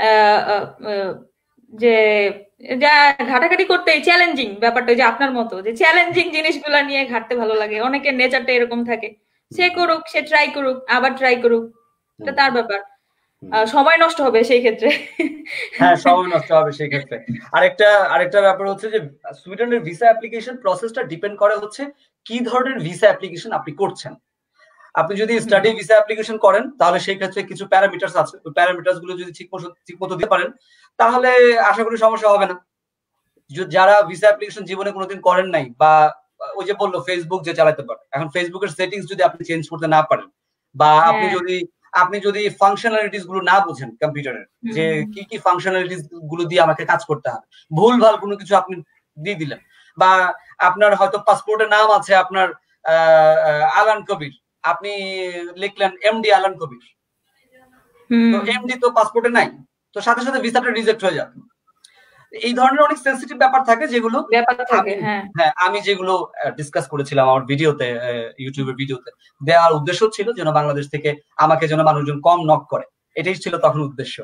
যে যা ঘাটাঘাটি করতে চ্যালেঞ্জিং ব্যাপারটা, যে আপনার মতো যে চ্যালেঞ্জিং জিনিসগুলা নিয়ে ঘাটতে ভালো লাগে, অনেকের নেচারটা এরকম থাকে। সে করুক, সে ট্রাই করুক, আবার ট্রাই করুক, এটা তার ব্যাপার। সময় নষ্ট হবে সেই ক্ষেত্রে। হ্যাঁ, সময় নষ্ট হবে সেই ক্ষেত্রে। আরেকটা ব্যাপার হচ্ছে যে সুইডেনের ভিসা অ্যাপ্লিকেশন প্রসেসটা ডিপেন্ড করে হচ্ছে কি ধরনের ভিসা অ্যাপ্লিকেশন আপনি করছেন। আপনি যদি স্টাডি ভিসা অ্যাপ্লিকেশন করেন তাহলে সেই ক্ষেত্রে কিছু প্যারামিটারস আছে, ওই প্যারামিটারস গুলো যদি ঠিকমতো দিতে পারেন তাহলে আশা করি সমস্যা হবে না। যারা ভিসা অ্যাপ্লিকেশন জীবনে কোনোদিন করেন নাই, বা ওই যে বললো ফেসবুক যে চালাতে পারে, এখন ফেসবুকের সেটিংস যদি আপনি চেঞ্জ করতে না পারেন, বা আপনি যদি ফাংশনালিটিস গুলো না বুঝেন কম্পিউটারের, যে কি কি ফাংশনালিটিস গুলো দিয়ে আমাকে কাজ করতে হবে, ভুলভাল কোনো কিছু আপনি দিয়ে দিলেন, বা আপনার হয়তো পাসপোর্টের নাম আছে আপনার আলান কবির, আপনি লিখলেন এমডি আলান কবির, তো এমডি তো পাসপোর্টে নাই, তো সাথে সাথে ভিসাটা রিজেক্ট হয়ে যাবে। এই ধরনের অনেক সেন্সিটিভ ব্যাপার থাকে, যেগুলো আমি যেগুলো ডিসকাস করেছিলাম আমার ভিডিওতে, ইউটিউবের ভিডিওতে, দেওয়ার উদ্দেশ্য ছিল যেন বাংলাদেশ থেকে আমাকে যেন মানুষজন কম নক করে, এটাই ছিল তখন উদ্দেশ্য।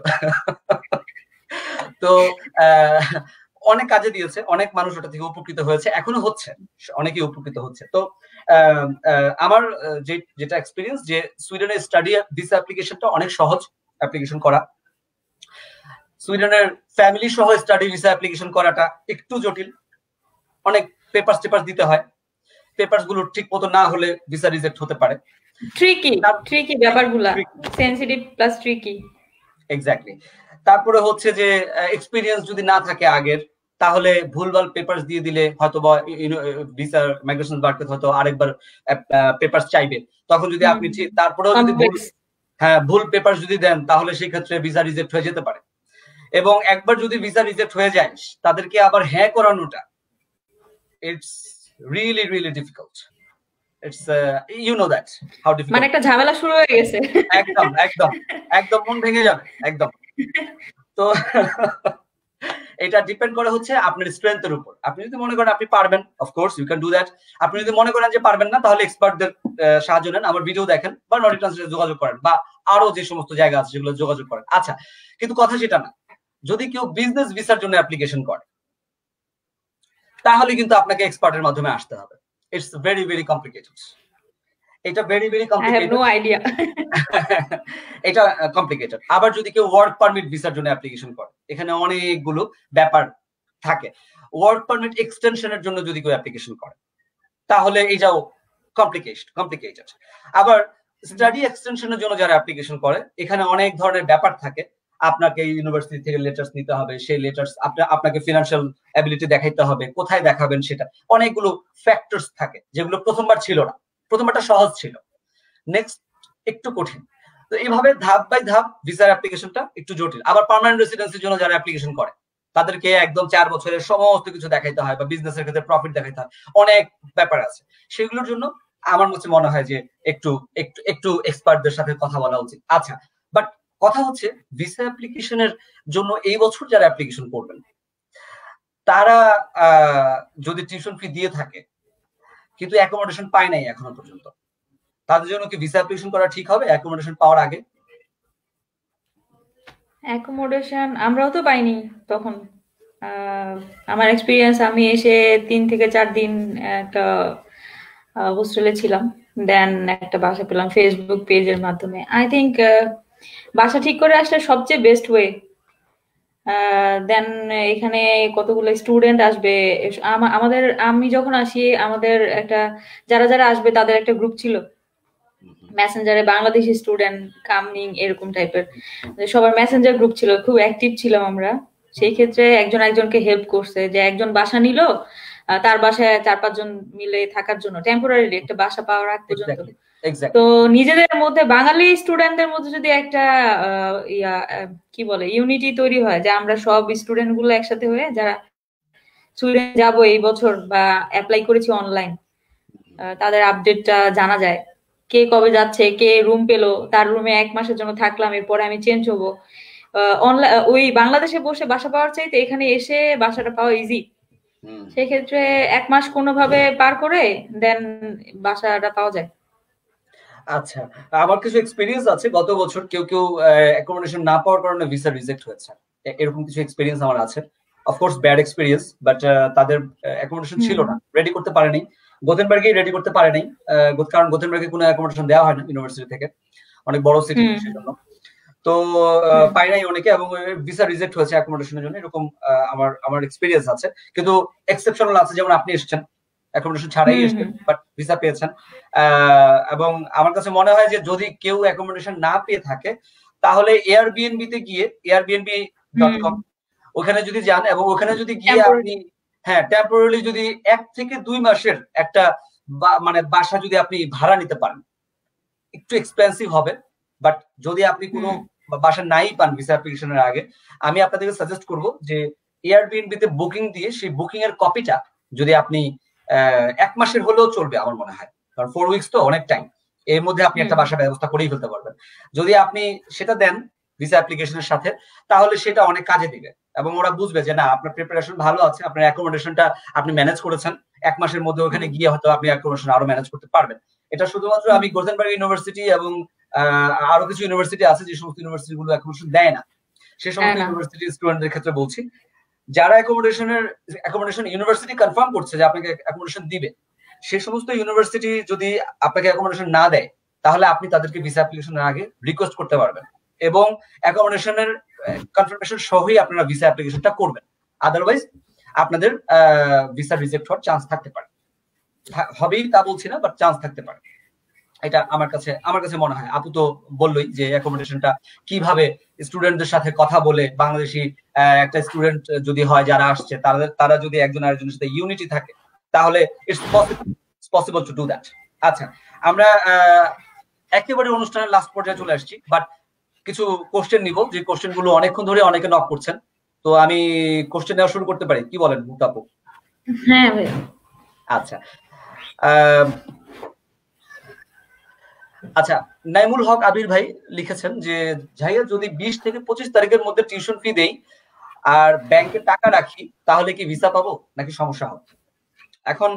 তো অনেক কাজে দিয়েছে, অনেক মানুষ ওটা থেকে উপকৃত হয়েছে, এখনো হচ্ছে, অনেকেই উপকৃত হচ্ছে। তো আমার যেটা এক্সপিরিয়েন্স, যে সুইডেনের স্টাডি ভিসা অ্যাপ্লিকেশনটা অনেক সহজ অ্যাপ্লিকেশন করা। সুইডেনের ফ্যামিলি সহ স্টাডি ভিসা অ্যাপ্লিকেশন করাটা একটু জটিল, অনেক পেপারস দিতে হয়, পেপারস গুলো ঠিক মতো না হলে ভিসা রিজেক্ট হতে পারে। ট্রিকি ব্যাপারগুলো, সেনসিটিভ প্লাস ট্রিকি। এক্স্যাক্টলি। তারপরে হচ্ছে যে এক্সপেরিয়েন্স যদি না থাকে আগের, তাহলে ভুলভাল পেপারস দিয়ে দিলে হয়তো বা ভিসা মাইগ্রেশন বাড়তে হয়তো আরেকবার পেপারস চাইবে, তখন যদি আপনি তারপরেও যদি ভুল পেপারস যদি দেন তাহলে সেই ক্ষেত্রে ভিসা রিজেক্ট হয়ে যেতে পারে। এবং একবার যদি ভিসা রিজেক্ট হয়ে যায়, তাদেরকে আবার হ্যাঁ করানোটা, it's really really difficult. It's you know that how difficult, মানে একটা ঝামেলা শুরু হয়ে গেছে। একদম একদম একদম মন ভেঙে যাবে একদম। তো এটা ডিপেন্ড করে হচ্ছে আপনার স্ট্রেংথের উপর। আপনি যদি মনে করেন আপনি পারবেন, of course you can do that. আপনি যদি মনে করেন যে পারবেন না, তাহলে এক্সপার্টদের সাহায্য নেন, আমার ভিডিও দেখেন, বা নটি ট্রান্সলেটে যোগাযোগ করেন, বা আরো যে সমস্ত জায়গা আছে সেগুলো যোগাযোগ করেন। আচ্ছা, কিন্তু কথা সেটা না, যদি কেউ বিজনেস ভিসার জন্য অ্যাপ্লিকেশন করে তাহলে কিন্তু আপনাকে এক্সপার্টের মাধ্যমে আসতে হবে। ইটস ভেরি ভেরি কমপ্লিকেটেড, এটা very very complicated. I have no idea. এটা কমপ্লিকেটেড। আবার যদি কেউ ওয়ার্ক পারমিট ভিসার জন্য অ্যাপ্লিকেশন করে, এখানে অনেকগুলো ব্যাপার থাকে। ওয়ার্ক পারমিট এক্সটেনশনের জন্য যদি কেউ অ্যাপ্লিকেশন করে তাহলে এটাও কমপ্লিকেটেড। আবার স্টাডি এক্সটেনশনের জন্য যারা অ্যাপ্লিকেশন করে, এখানে অনেক ধরনের ব্যাপার থাকে। আপনাকে ইউনিভার্সিটি থেকে লেটার্স নিতে হবে, সেই লেটার্স আপনাকে ফিনান্সিয়াল অ্যাবিলিটি দেখাইতে হবে, কোথায় দেখাবেন সেটা, অনেকগুলো ফ্যাক্টরস থাকে যেগুলো প্রথমবার ছিল না। প্রথমবারটা সহজ ছিল, নেক্সট একটু কঠিন। তো এইভাবে ধাপ বাই ধাপ ভিসার অ্যাপ্লিকেশনটা একটু জটিল। আবার পার্মানেন্ট রেসিডেন্সির জন্য যারা অ্যাপ্লিকেশন করে, তাদেরকে একদম 4 বছরের সমস্ত কিছু দেখাইতে হয়, বা বিজনেসের ক্ষেত্রে প্রফিট দেখাইতে হয়, অনেক ব্যাপার আছে। সেগুলোর জন্য আমার কাছে মনে হয় যে একটু একটু একটু এক্সপার্টদের সাথে কথা বলা উচিত। আচ্ছা, বাট কথা হচ্ছে ভিসা অ্যাপ্লিকেশনের জন্য এই বছর যারা অ্যাপ্লিকেশন করবেন, তারা যদি টিউশন ফি দিয়ে থাকে কিন্তু অ্যাকোমোডেশন পায় নাই এখনো পর্যন্ত, তাদের জন্য কি ভিসা অ্যাপ্লিকেশন করা ঠিক হবে অ্যাকোমোডেশন পাওয়ার আগে? অ্যাকোমোডেশন আমরাও তো পাইনি তখন। আমার এক্সপিরিয়েন্স, আমি এসে 3 থেকে 4 দিন একটা হোস্টেলে ছিলাম, দেন একটা বাসা পেলাম ফেসবুক পেজের মাধ্যমে। আই থিঙ্ক বাসা ঠিক করে আসলে সবচেয়ে বেস্ট ওয়ে। দেন এখানে কতগুলো স্টুডেন্ট আসবে। আমাদের আমি যখন আসি আমাদের একটা যারা যারা আসবে তাদের একটা গ্রুপ ছিল মেসেঞ্জারে, বাংলাদেশি স্টুডেন্ট কামিং এরকম টাইপের সবার মেসেঞ্জার গ্রুপ ছিল, খুব অ্যাক্টিভ ছিলাম আমরা। সেই ক্ষেত্রে একজন একজনকে হেল্প করছে, যে একজন বাসা নিল তার বাসায় 4-5 জন মিলে থাকার জন্য টেম্পোরারি একটা বাসা পাওয়ার আগ পর্যন্ত। তো নিজেদের মধ্যে বাঙালি স্টুডেন্টদের মধ্যে যদি একটা কি বলে ইউনিটি তৈরি হয়, যে আমরা সব স্টুডেন্ট গুলো একসাথে হয়ে যারা সুইডেন যাবো এই বছর বা অ্যাপ্লাই করেছি অনলাইন, তাদের আপডেটটা জানা যায়, কে কবে যাচ্ছে, কে রুম পেলো, তার রুমে 1 মাসের জন্য থাকলাম, এরপরে আমি চেঞ্জ হবো। অনলাইন ওই বাংলাদেশে বসে বাসা পাওয়ার চাইতে এখানে এসে বাসাটা পাওয়া ইজি। সেই ক্ষেত্রে 1 মাস কোনোভাবে পার করে দেন বাসাটা পাওয়া যায়। আচ্ছা, আমার কিছু এক্সপেরিয়েন্স আছে। গত বছর কেউ কেউ অ্যাকোমোডেশন না পাওয়ার কারণে ভিসা রিজেক্ট হয়েছে, এরকম কিছু এক্সপেরিয়েন্স আমার আছে। অফকোর্স ব্যাড এক্সপেরিয়েন্স, বাট তাদের অ্যাকোমোডেশন ছিল না, রেডি করতে পারেনি। গোথেনবার্গেই রেডি করতে পারেনি, কারণ গোথেনবার্গে কোনো অ্যাকোমোডেশন দেওয়া হয় না ইউনিভার্সিটি থেকে, অনেক বড় সিটি সেজন্য। তো পাই নাই অনেকে, এবং ভিসা রিজেক্ট হয়েছে অ্যাকোমোডেশনের জন্য, এরকম আমার এক্সপেরিয়েন্স আছে। কিন্তু এক্সেপশনাল আছে, যেমন আপনি এসেছেন অ্যাকোমোডেশন ছাড়াই এসেছেন, বাট ভিসা পেয়েছেন। এবং আমার কাছে মনে হয় যে যদি কেউ অ্যাকোমোডেশন না পেয়ে থাকে তাহলে এয়ারবিএনবি তে গিয়ে airbnb.com ওখানে যদি যান, এবং ওখানে যদি গিয়ে আপনি টেম্পোরারি যদি 1 থেকে 2 মাসের একটা মানে বাসা যদি আপনি ভাড়া নিতে পারেন, একটু এক্সপেন্সিভ হবে, বাট যদি আপনি কোনো বাসা নাই পান ভিসা অ্যাপ্লিকেশনের আগে, আমি আপনাদেরকে সাজেস্ট করব যে এয়ারবিএনবি তে বুকিং দিয়ে সেই বুকিং এর কপিটা যদি আপনি 1 মাসের হলেও চলবে আমার মনে হয়, কারণ 4 উইকস তো অনেক টাইম, এর মধ্যে আপনি একটা বাসা ব্যবস্থা করেই ফেলতে পারবেন। যদি আপনি সেটা দেন ভিসা অ্যাপ্লিকেশনের সাথে, তাহলে সেটা অনেক কাজে দিবে, এবং ওরা বুঝবে যে না আপনার প্রিপারেশন ভালো আছে, আপনার অ্যাকোমোডেশনটা আপনি ম্যানেজ করেছেন, 1 মাসের মধ্যে ওখানে গিয়ে হয়তো আপনি অ্যাকোমোডেশন আরো ম্যানেজ করতে পারবেন। এটা শুধুমাত্র আমি গোথেনবার্গ ইউনিভার্সিটি এবং আরো কিছু ইউনিভার্সিটি আছে যে সমস্ত ইউনিভার্সিটি গুলো অ্যাকোমোডেশন দেয় না, সেই সমস্ত ইউনিভার্সিটি স্টুডেন্টদের ক্ষেত্রে বলছি। যারা অ্যাকোমোডেশন ইউনিভার্সিটি কনফার্ম করছে যে আপনাকে অ্যাকোমোডেশন দিবে, সেই সমস্ত ইউনিভার্সিটি যদি আপনাকে অ্যাকোমোডেশন না দেয়, তাহলে আপনি তাদেরকে ভিসা অ্যাপ্লিকেশনের আগে রিকোয়েস্ট করতে পারবেন, এবং অ্যাকোমোডেশনের কনফার্মেশন সহই আপনারা ভিসা অ্যাপ্লিকেশনটা করবেন। আদারওয়াইজ আপনাদের ভিসা রিজেক্ট হওয়ার চান্স থাকতে পারে, হবেই তা বলছি না, বাট চান্স থাকতে পারে। এটা আমার কাছে মনে হয়। আপু তো বললোই যে অ্যাকোমোডেশনটা কিভাবে স্টুডেন্টদের সাথে কথা বলে, বাংলাদেশি একটা স্টুডেন্ট যদি হয় যারা আসছে, তারা যদি একজন আরেকজনের সাথে ইউনিটি থাকে, তাহলে it's possible to do that. আচ্ছা, আমরা একেবারে অনুষ্ঠানের লাস্ট পর্যায়ে চলে আসছি, বাট কিছু কোশ্চেন নিব, যে কোশ্চেন গুলো অনেকক্ষণ ধরে অনেকে নক করছেন, তো আমি কোশ্চেন নেওয়া শুরু করতে পারি, কি বলেন মুক্তা আপু? হ্যাঁ ভাই। আচ্ছা, আচ্ছা, নাইমুল হক আবির ভাই লিখেছেন যে ভাইয়া যদি 20 থেকে 25 তারিখের মধ্যে টিউশন ফি দেই আর ব্যাংকে টাকা রাখি, তাহলে কি ভিসা পাবো নাকি সমস্যা হবে? এখন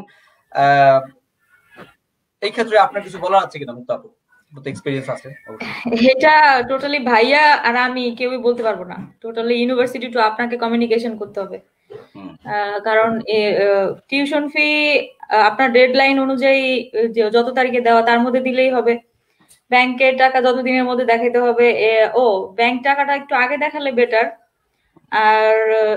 এই ক্ষেত্রে আপনার কিছু বলার আছে কিনা মুক্তা আপু? এক্সপেরিয়েন্স আছে। এটা টোটালি ভাইয়া আর আমি কেউই বলতে পারবো না, টোটালি ইউনিভার্সিটি টু আপনাকে কমিউনিকেশন করতে হবে। কারণ টিউশন ফি আপনার ডেডলাইন অনুযায়ী যত তারিখে দেওয়া তার মধ্যে দিলেই হবে। ব্যাংকের টাকা যতদিনের মধ্যে দেখাইতে হবে। ব্যাংক টাকাটা একটু আগে দেখালে বেটার। আর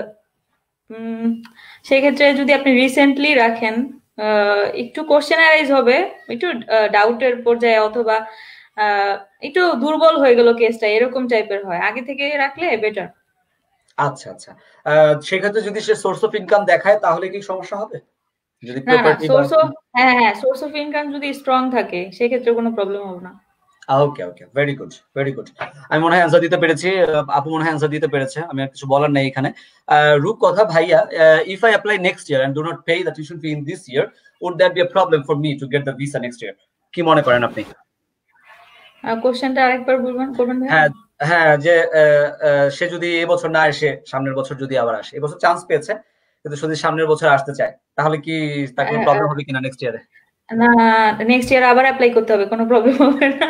সেক্ষেত্রে যদি আপনি রিসেন্টলি রাখেন, একটু কোশ্চেন অ্যারাইজ হবে, একটু ডাউটের পর্যায়ে, অথবা একটু দুর্বল হয়ে গেল কেসটা, এরকম টাইপের হয়, আগে থেকে রাখলে বেটার। আচ্ছা আচ্ছা, সেক্ষেত্রে যদি সে সোর্স অফ ইনকাম দেখায় তাহলে কি সমস্যা হবে? যদি সোর্স অফ ইনকাম যদি স্ট্রং থাকে সেক্ষেত্রে কোনো প্রবলেম হবে না। Okay okay, very good very good. আমি মনে হয় অ্যান্সার দিতে পেরেছি, আপু মনে হয় অ্যান্সার দিতে পেরেছে, আমি আর কিছু বলার নেই এখানে। রূপকথা ভাইয়া, if I apply next year and do not pay the tuition fee in this year, would that be a problem for me to get the visa next year? কি মনে করেন আপনি? কোশ্চেনটা আরেকবার করবেন ভাই? হ্যাঁ, যে সে যদি এবছর না এসে সামনের বছর যদি আবার আসে, এবছর চান্স পেয়েছে কিন্তু যদি সামনের বছর আসতে চায়, তাহলে কি তার কোনো প্রবলেম হবে কিনা নেক্সট ইয়ারে? না, নেক্সট ইয়ার আবার অ্যাপ্লাই করতে হবে, কোনো প্রবলেম হবে না।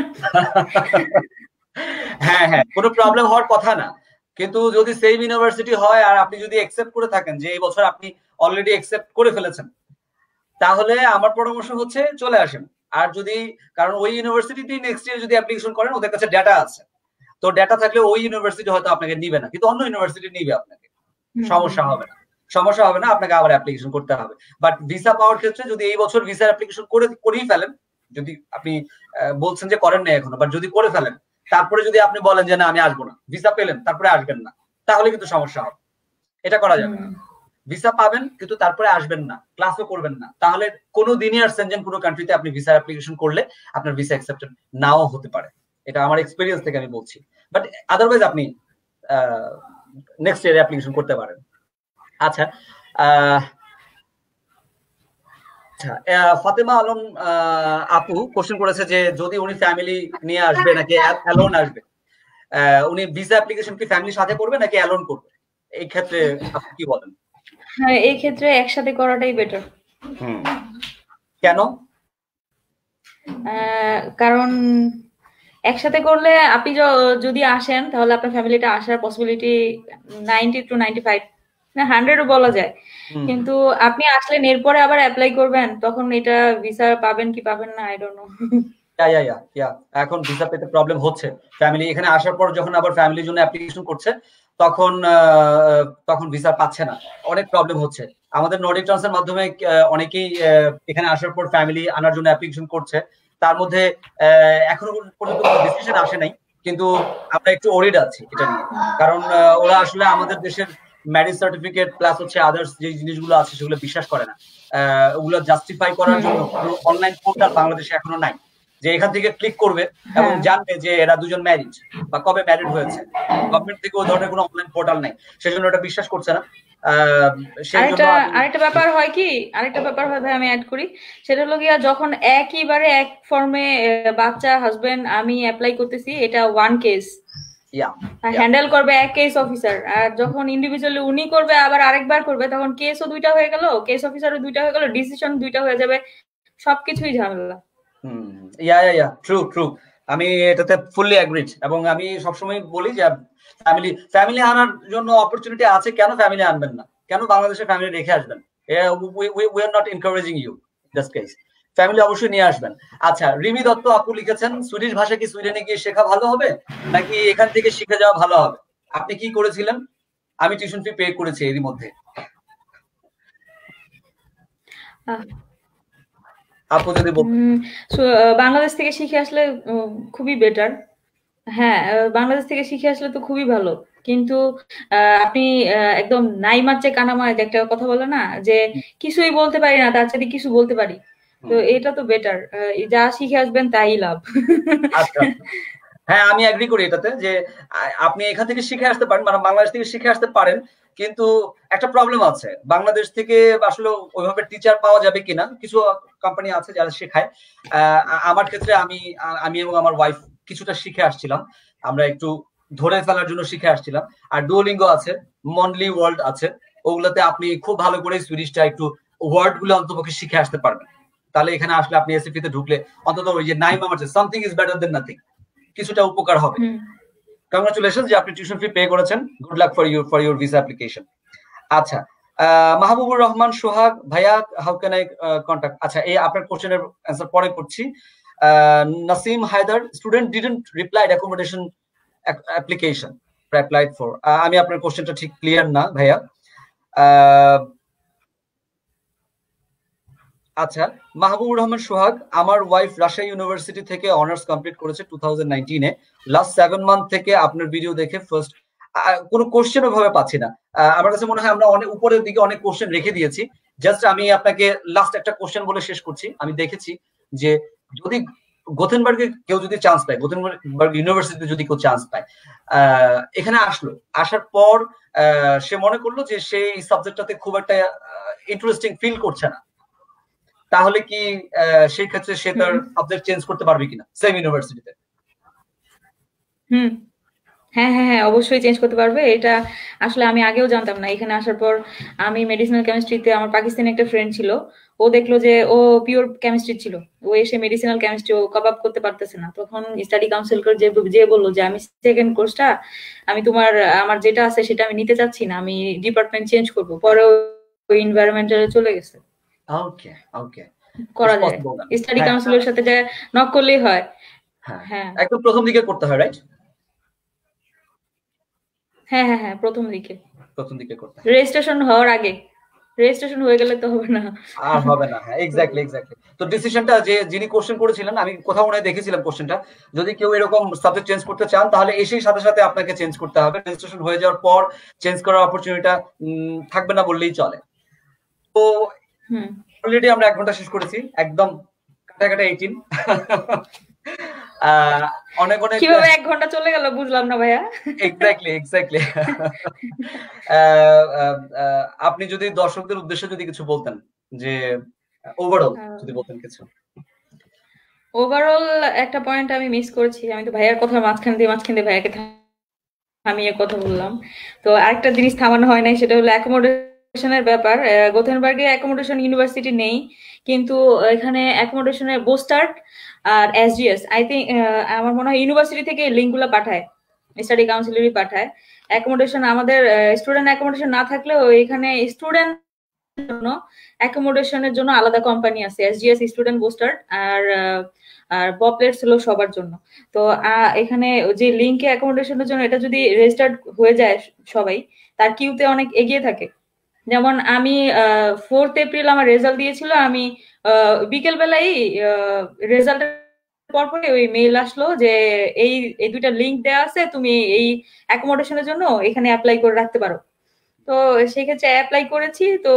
হ্যাঁ হ্যাঁ, কোনো প্রবলেম হওয়ার কথা না, কিন্তু যদি সেম ইউনিভার্সিটি হয় আর আপনি যদি অ্যাকসেপ্ট করে থাকেন যে এই বছর আপনি অলরেডি অ্যাকসেপ্ট করে ফেলেছেন, তাহলে আমার পরামর্শ হচ্ছে চলে আসেন। আর যদি, কারণ ওই ইউনিভার্সিটিতে নেক্সট ইয়ার যদি অ্যাপ্লিকেশন করেন ওদের কাছে ডেটা আছে, তো ডেটা থাকলে ওই ইউনিভার্সিটি হয়তো আপনাকে নিবে না, কিন্তু অন্য ইউনিভার্সিটি নিবে আপনাকে, সমস্যা হবে না, সমস্যা হবে না, আপনাকে আবার অ্যাপ্লিকেশন করতে হবে। বাট ভিসা পাওয়ার ক্ষেত্রে যদি এই বছর ভিসার অ্যাপ্লিকেশন করেই ফেলেন, যদি আপনি বলছেন যে করেন না এখনো, বাট যদি করে ফেলেন, তারপরে যদি আপনি বলেন যে না আমি আসবো না, ভিসা পেলেন তারপরে আসবেন না, তাহলে কিন্তু সমস্যা হবে, এটা করা যাবে না। ভিসা পাবেন কিন্তু তারপরে আসবেন না, ক্লাসও করবেন না, তাহলে কোনো দিনই আর সেনজেন কোনো কান্ট্রিতে আপনি ভিসার অ্যাপ্লিকেশন করলে আপনার ভিসা অ্যাকসেপ্টেড নাও হতে পারে, এটা আমার এক্সপেরিয়েন্স থেকে আমি বলছি। বাট আদারওয়াইজ আপনি নেক্সট ইয়ারে অ্যাপ্লিকেশন করতে পারেন। আচ্ছা, ফাতেমা আলম আপু কোশ্চেন করেছে যে যদি উনি ফ্যামিলি নিয়ে আসবে নাকি অ্যালোন আসবে, উনি ভিসা অ্যাপ্লিকেশন কি ফ্যামিলির সাথে করবে নাকি অ্যালোন করবে, এই ক্ষেত্রে আপনি কি বলেন? হ্যাঁ, এই ক্ষেত্রে একসাথে করাটাই বেটার। কেন? কারণ একসাথে করলে আপনি যদি আসেন তাহলে আপনার ফ্যামিলিটা আসার পসিবিলিটি 90 to 95, 100ও বলা যায়। কিন্তু আপনি আসলেন এরপরে আবার অ্যাপ্লাই করবেন, তখন এটা ভিসা পাবেন কি পাবেন না আই ডোন্ট নো। এখন ভিসা পেতে প্রবলেম হচ্ছে, ফ্যামিলি এখানে আসার পর যখন আবার ফ্যামিলির জন্য অ্যাপ্লিকেশন করছে তখন ভিসা পাচ্ছে না, অনেক প্রবলেম হচ্ছে। আমাদের নর্ডিক ট্রান্সের মাধ্যমে অনেকেই এখানে আসার পর ফ্যামিলি আনার জন্য অ্যাপ্লিকেশন করছে, তার মধ্যে এখনো পর্যন্ত কোনো ডিসিশন আসে নাই, কিন্তু আমরা একটু ওরিড আছি এটা নিয়ে, কারণ ওরা আসলে আমাদের দেশের ম্যারেজ সার্টিফিকেট প্লাস হচ্ছে আদার্স যে জিনিসগুলো আছে সেগুলো বিশ্বাস করে না। ওগুলো জাস্টিফাই করার জন্য অনলাইন পোর্টাল বাংলাদেশে এখনো নাই, যে এখান থেকে ক্লিক করবে এবং জানবে যে এরা দুজন ম্যারিড বা কবে ম্যারিড হয়েছে। গভর্নমেন্ট থেকে ওই ধরনের কোনো অনলাইন পোর্টাল নাই, সেজন্য এটা বিশ্বাস করছে না। আরেকটা ব্যাপার হয় কি, ভাই আমি অ্যাড করি, সেটা হলো গিয়া যখন একইবারে এক ফর্মে বাচ্চা হাজবেন্ড আমি অ্যাপ্লাই করতেছি, এটা ওয়ান কেস হ্যান্ডেল করবে এক কেস অফিসার, আর যখন ইন্ডিভিজুয়ালি উনি করবে আবার আরেকবার করবে, তখন কেসও দুইটা হয়ে গেল, কেস অফিসারও দুইটা হয়ে গেল, ডিসিশন দুইটা হয়ে যাবে, সবকিছুই ঝামেলা। ট্রু, আমি এটাতে ফুললি এগ্রিড, এবং আমি সবসময় বলি যে ফ্যামিলি আনার জন্য অপরচুনিটি আছে, কেন ফ্যামিলি আনবেন না, কেন বাংলাদেশে ফ্যামিলি রেখে আসবেন? We are not encouraging you this case, family অবশ্যই নিয়ে আসবেন। আচ্ছা, রিমি দত্ত আপু লিখেছেন সুইডিশ ভাষা কি সুইডেনে গিয়ে শেখা ভালো হবে নাকি এখান থেকে শিখে যাওয়া ভালো হবে? আপনি কি করেছিলেন? আমি টিউশন ফি পে করেছি এরই মধ্যে। আপু যদি বাংলাদেশ থেকে শিখে আসলে খুবই বেটার। হ্যাঁ, বাংলাদেশ থেকে শিখে আসলে তো খুবই ভালো, কিন্তু আপনি একদম নাই মারছে কানামায় একটা কথা বলে না, যে কিছুই বলতে পারি না তার সাথে কিছু বলতে পারি, তো এটা তো বেটার, যা শিখে আসবেন তাই লাভ। আচ্ছা, হ্যাঁ আমি এগ্রি করি এটাতে, যে আপনি এখান থেকে শিখে আসতে পারেন, মানে বাংলাদেশ থেকে শিখে আসতে পারেন, কিন্তু একটা প্রবলেম আছে, বাংলাদেশ থেকে আসলে ওইভাবে টিচার পাওয়া যাবে কিনা, কিছু কোম্পানি আছে যারা শেখায়। আমার ক্ষেত্রে আমি এবং আমার ওয়াইফ কিছুটা শিখে আসছিলাম, আমরা একটু ধরে ফেলার জন্য শিখে আসছিলাম। আর ডুওলিঙ্গো আছে, মনলি ওয়ার্ল্ড আছে, ওগুলোতে আপনি খুব ভালো করে সুইডিশটা একটু ওয়ার্ড গুলো অন্তপক্ষে শিখে আসতে পারবেন। তাহলে এখানে আসলে আপনি এসএফপি তে ঢুকলে অন্তত ওই যে নাইম আমার something is better than nothing, কিছুটা উপকার হবে। কংগ্রাচুলেশন যে আপনি টিউশন ফি পে করেছেন, good luck for your visa application. আচ্ছা, মাহবুবুর রহমান সোহাগ ভাইয়া, হাউ ক্যান আই কন্টাক্ট? আচ্ছা, এই আপনার কোশ্চেনের অ্যান্সার পরে করছি। Nasim Haider, student didn't replied accommodation application applied for. আমি আপনার কোশ্চেনটা ঠিক ক্লিয়ার না ভাইয়া। আচ্ছা, মাহবুবুর রহমান সোহাগ, আমার ওয়াইফ রাজশাহী ইউনিভার্সিটি থেকে অনার্স কমপ্লিট করেছে 2019-এ। লাস্ট 7 মান্থ থেকে আপনার ভিডিও দেখে ফার্স্ট কোনো কোশ্চেন ওভাবে পাচ্ছি না। আমার কাছে মনে হয় আমরা অনেক উপরের দিকে অনেক কোশ্চেন রেখে দিয়েছি। জাস্ট আমি আপনাকে লাস্ট একটা কোশ্চেন বলে শেষ করছি। আমি দেখেছি যে যদি গোথেনবার্গে কেউ যদি চান্স পায়, গোথেনবার্গ ইউনিভার্সিটিতে যদি কেউ চান্স পায়, এখানে আসার পর সে মনে করলো যে সে এই সাবজেক্টটাতে খুব একটা ইন্টারেস্টিং ফিল করছে না, তাহলে কি সেই ক্ষেত্রে সে তার সাবজেক্ট চেঞ্জ করতে পারবে কিনা সেম ইউনিভার্সিটিতে? হ্যাঁ, অবশ্যই চেঞ্জ করতে পারবে। এটা আসলে আমি আগেও জানতাম না, এখানে আসার পর আমি মেডিসিনাল কেমিস্ট্রিতে, আমার পাকিস্তানি একটা ফ্রেন্ড ছিল, ও দেখলো যে ও পিওর কেমিস্ট্রি ছিল, ও এসে মেডিসিনাল কেমিস্ট্রি ও কভার আপ করতে পারতেছে না, তখন স্টাডি কাউন্সিল করে যে বললো যে আমি সেকেন্ড কোর্সটা আমি আমার যেটা আছে সেটা আমি নিতে চাচ্ছি না, আমি ডিপার্টমেন্ট চেঞ্জ করবো, পরে ওই এনভায়রনমেন্টালে চলে গেছে। ওকে, করা যায়, স্টাডি কাউন্সিলের সাথে যে নক করলেই হয়। হ্যাঁ, একদম প্রথম দিকে করতে হয়, রাইট? হ্যাঁ হ্যাঁ হ্যাঁ, প্রথম দিকে করতে হয়, রেজিস্ট্রেশন হওয়ার আগে। রেজিস্ট্রেশন হয়ে গেলে তো হবে না, আর হবে না। হ্যাঁ, এক্স্যাক্টলি। তো ডিসিশনটা যে যিনি কোশ্চেন করেছিলেন, আমি কোথাও মনে হয় দেখেছিলাম কোশ্চেনটা, যদি কেউ এরকম সাবজেক্ট চেঞ্জ করতে চান তাহলে এসেই সাথে সাথে আপনাকে চেঞ্জ করতে হবে। রেজিস্ট্রেশন হয়ে যাওয়ার পর চেঞ্জ করার অপরচুনিটিটা থাকবে না বললেই চলে। তো অলরেডি আমরা 1 ঘন্টা শেষ করেছি, একদম কাটা 18। অনেক কিভাবে 1 ঘন্টা চলে গেল বুঝলাম না ভাইয়া। এক্স্যাক্টলি। আপনি যদি দর্শকদের উদ্দেশ্যে যদি কিছু বলতেন, যে ওভারঅল যদি বলতেন কিছু। ওভারঅল একটা পয়েন্ট আমি মিস করেছি, আমি তো ভাইয়ার কথা মাঝখান দিয়ে ভাইয়াকে থামিয়ে কথা বললাম। তো আরেকটা জিনিস থামানো হয় নাই, সেটা হলো অ্যাকোমোডেশনের ব্যাপার। গোথেনবার্গে অ্যাকোমোডেশন ইউনিভার্সিটি নেই, কিন্তু এখানে অ্যাকোমোডেশনের বোস্টার্ড আর এসজিএস আই থিঙ্ক, আমার মনে হয় ইউনিভার্সিটি থেকে লিঙ্কগুলো পাঠায়, স্টাডি কাউন্সিলেরই পাঠায়। অ্যাকোমোডেশন আমাদের স্টুডেন্ট অ্যাকোমোডেশন না থাকলেও এখানে স্টুডেন্ট জন্য অ্যাকোমোডেশনের জন্য আলাদা কোম্পানি আছে, এসজিএস স্টুডেন্ট বুস্টার্ড আর বপলেটস হলো সবার জন্য। তো এখানে যে লিঙ্কে অ্যাকোমোডেশনের জন্য এটা যদি রেজিস্টার্ড হয়ে যায় সবাই, তার কিউতে অনেক এগিয়ে থাকে। যেমন আমি 4 এপ্রিল আমার রেজাল্ট দিয়েছিল, আমি বিকেল বেলায় রেজাল্টের পরপরই ওই মেইল আসলো যে এই 2টা লিঙ্ক দেওয়া আছে, তুমি এই অ্যাকোমোডেশনের জন্য এখানে অ্যাপ্লাই করে রাখতে পারো। তো সেক্ষেত্রে অ্যাপ্লাই করেছি, তো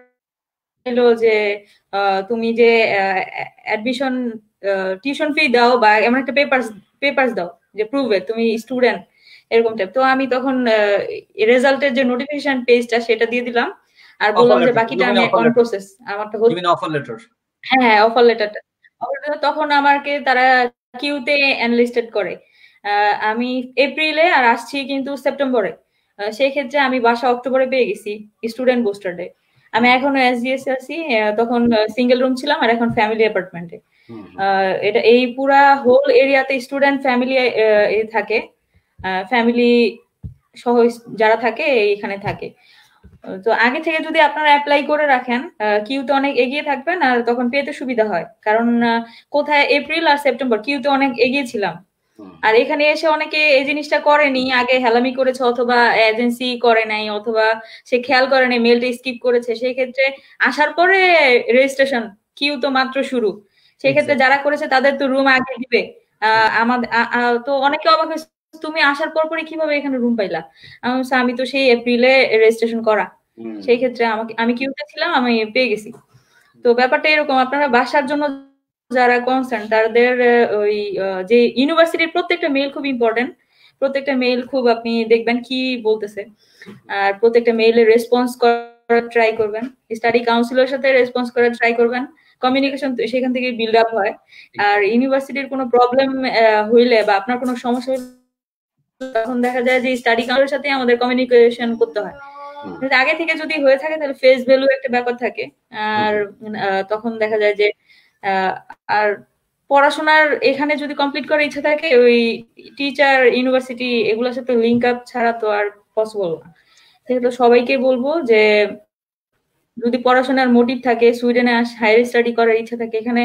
এলো যে তুমি যে অ্যাডমিশন টিউশন ফি দাও বা এমন একটা পেপারস দাও যে প্রুভে তুমি স্টুডেন্ট, এরকম টাইপ। তো আমি তখন রেজাল্টের যে নোটিফিকেশন পেজটা সেটা দিয়ে দিলাম, আর বললাম যে বাকিটা আমি অন প্রসেস, আমারটা হচ্ছে। Offer letter? হ্যাঁ, অফার লেটারটা। তখন আমাকে তারা কিউতে এনলিস্টেড করে। আমি এপ্রিলে আর আসছি কিন্তু সেপ্টেম্বরে। সেই ক্ষেত্রে আমি বাসা অক্টোবরে পেয়ে গেছি স্টুডেন্ট বুস্টারে। আমি এখনো এসজিএস আছি, তখন সিঙ্গেল রুম ছিলাম, আর এখন ফ্যামিলি অ্যাপার্টমেন্টে। এটা এই পুরা হোল এরিয়াতে স্টুডেন্ট ফ্যামিলি থাকে, ফ্যামিলি সহ যারা থাকে এখানে থাকে। তো আগে থেকে যদি আপনারা অ্যাপ্লাই করে রাখেন, কিউতে অনেক এগিয়ে থাকবেন, আর তখন পেতে সুবিধা হয়। কারণ কোথায় এপ্রিল আর সেপ্টেম্বর কিউতে অনেক এগিয়ে ছিলাম, আর এখানে এসে অনেকে এই জিনিসটা করেনি, আগে হেলামি করেছে, অথবা এজেন্সি করে নাই, অথবা সে খেয়াল করে নাই, মেলটা স্কিপ করেছে। সেই ক্ষেত্রে আসার পরে রেজিস্ট্রেশন, কিউ তো মাত্র শুরু। সেই ক্ষেত্রে যারা করেছে তাদের তো রুম আগে দিবে। আমাদের তো অনেকে অবাক হয়েছে, তুমি আসার পরে কিভাবে এখানে রুম পাইলা? আমি তো সেই এপ্রিলে রেজিস্ট্রেশন করা। সেই ক্ষেত্রে আমি কিউতে ছিলাম, আমি পেয়ে গেছি। তো ব্যাপারটা এরকম, আপনারা বাসার জন্য যারা কনসার্ন তাদের ওই যে ইউনিভার্সিটির প্রত্যেকটা মেইল খুব ইম্পর্টেন্ট, প্রত্যেকটা মেইল খুব আপনি দেখবেন কি বলতেছে, আর প্রত্যেকটা মেইলে রেসপন্স করার ট্রাই করবেন, স্টাডি কাউন্সিলের সাথে রেসপন্স করার ট্রাই করবেন। কমিউনিকেশন সেখান থেকে বিল্ড আপ হয়। আর ইউনিভার্সিটির কোনো প্রবলেম হইলে বা আপনার কোনো সমস্যা হইলে তখন দেখা যায় যে স্টাডি কাউন্সিলের সাথে আমাদের কমিউনিকেশন করতে হয়। আগে থেকে যদি হয়ে থাকে তাহলে ফেস ভ্যালু একটা ব্যাপার থাকে, আর তখন দেখা যায় যে আর পড়াশোনার এখানে যদি কমপ্লিট করার ইচ্ছা থাকে, ওই টিচার ইউনিভার্সিটি এগুলোর সাথে লিঙ্ক আপ ছাড়া তো আর পসিবল না। সেহেতু সবাইকে বলবো যে যদি পড়াশোনার মোটিভ থাকে, সুইডেনে হায়ার স্টাডি করার ইচ্ছা থাকে, এখানে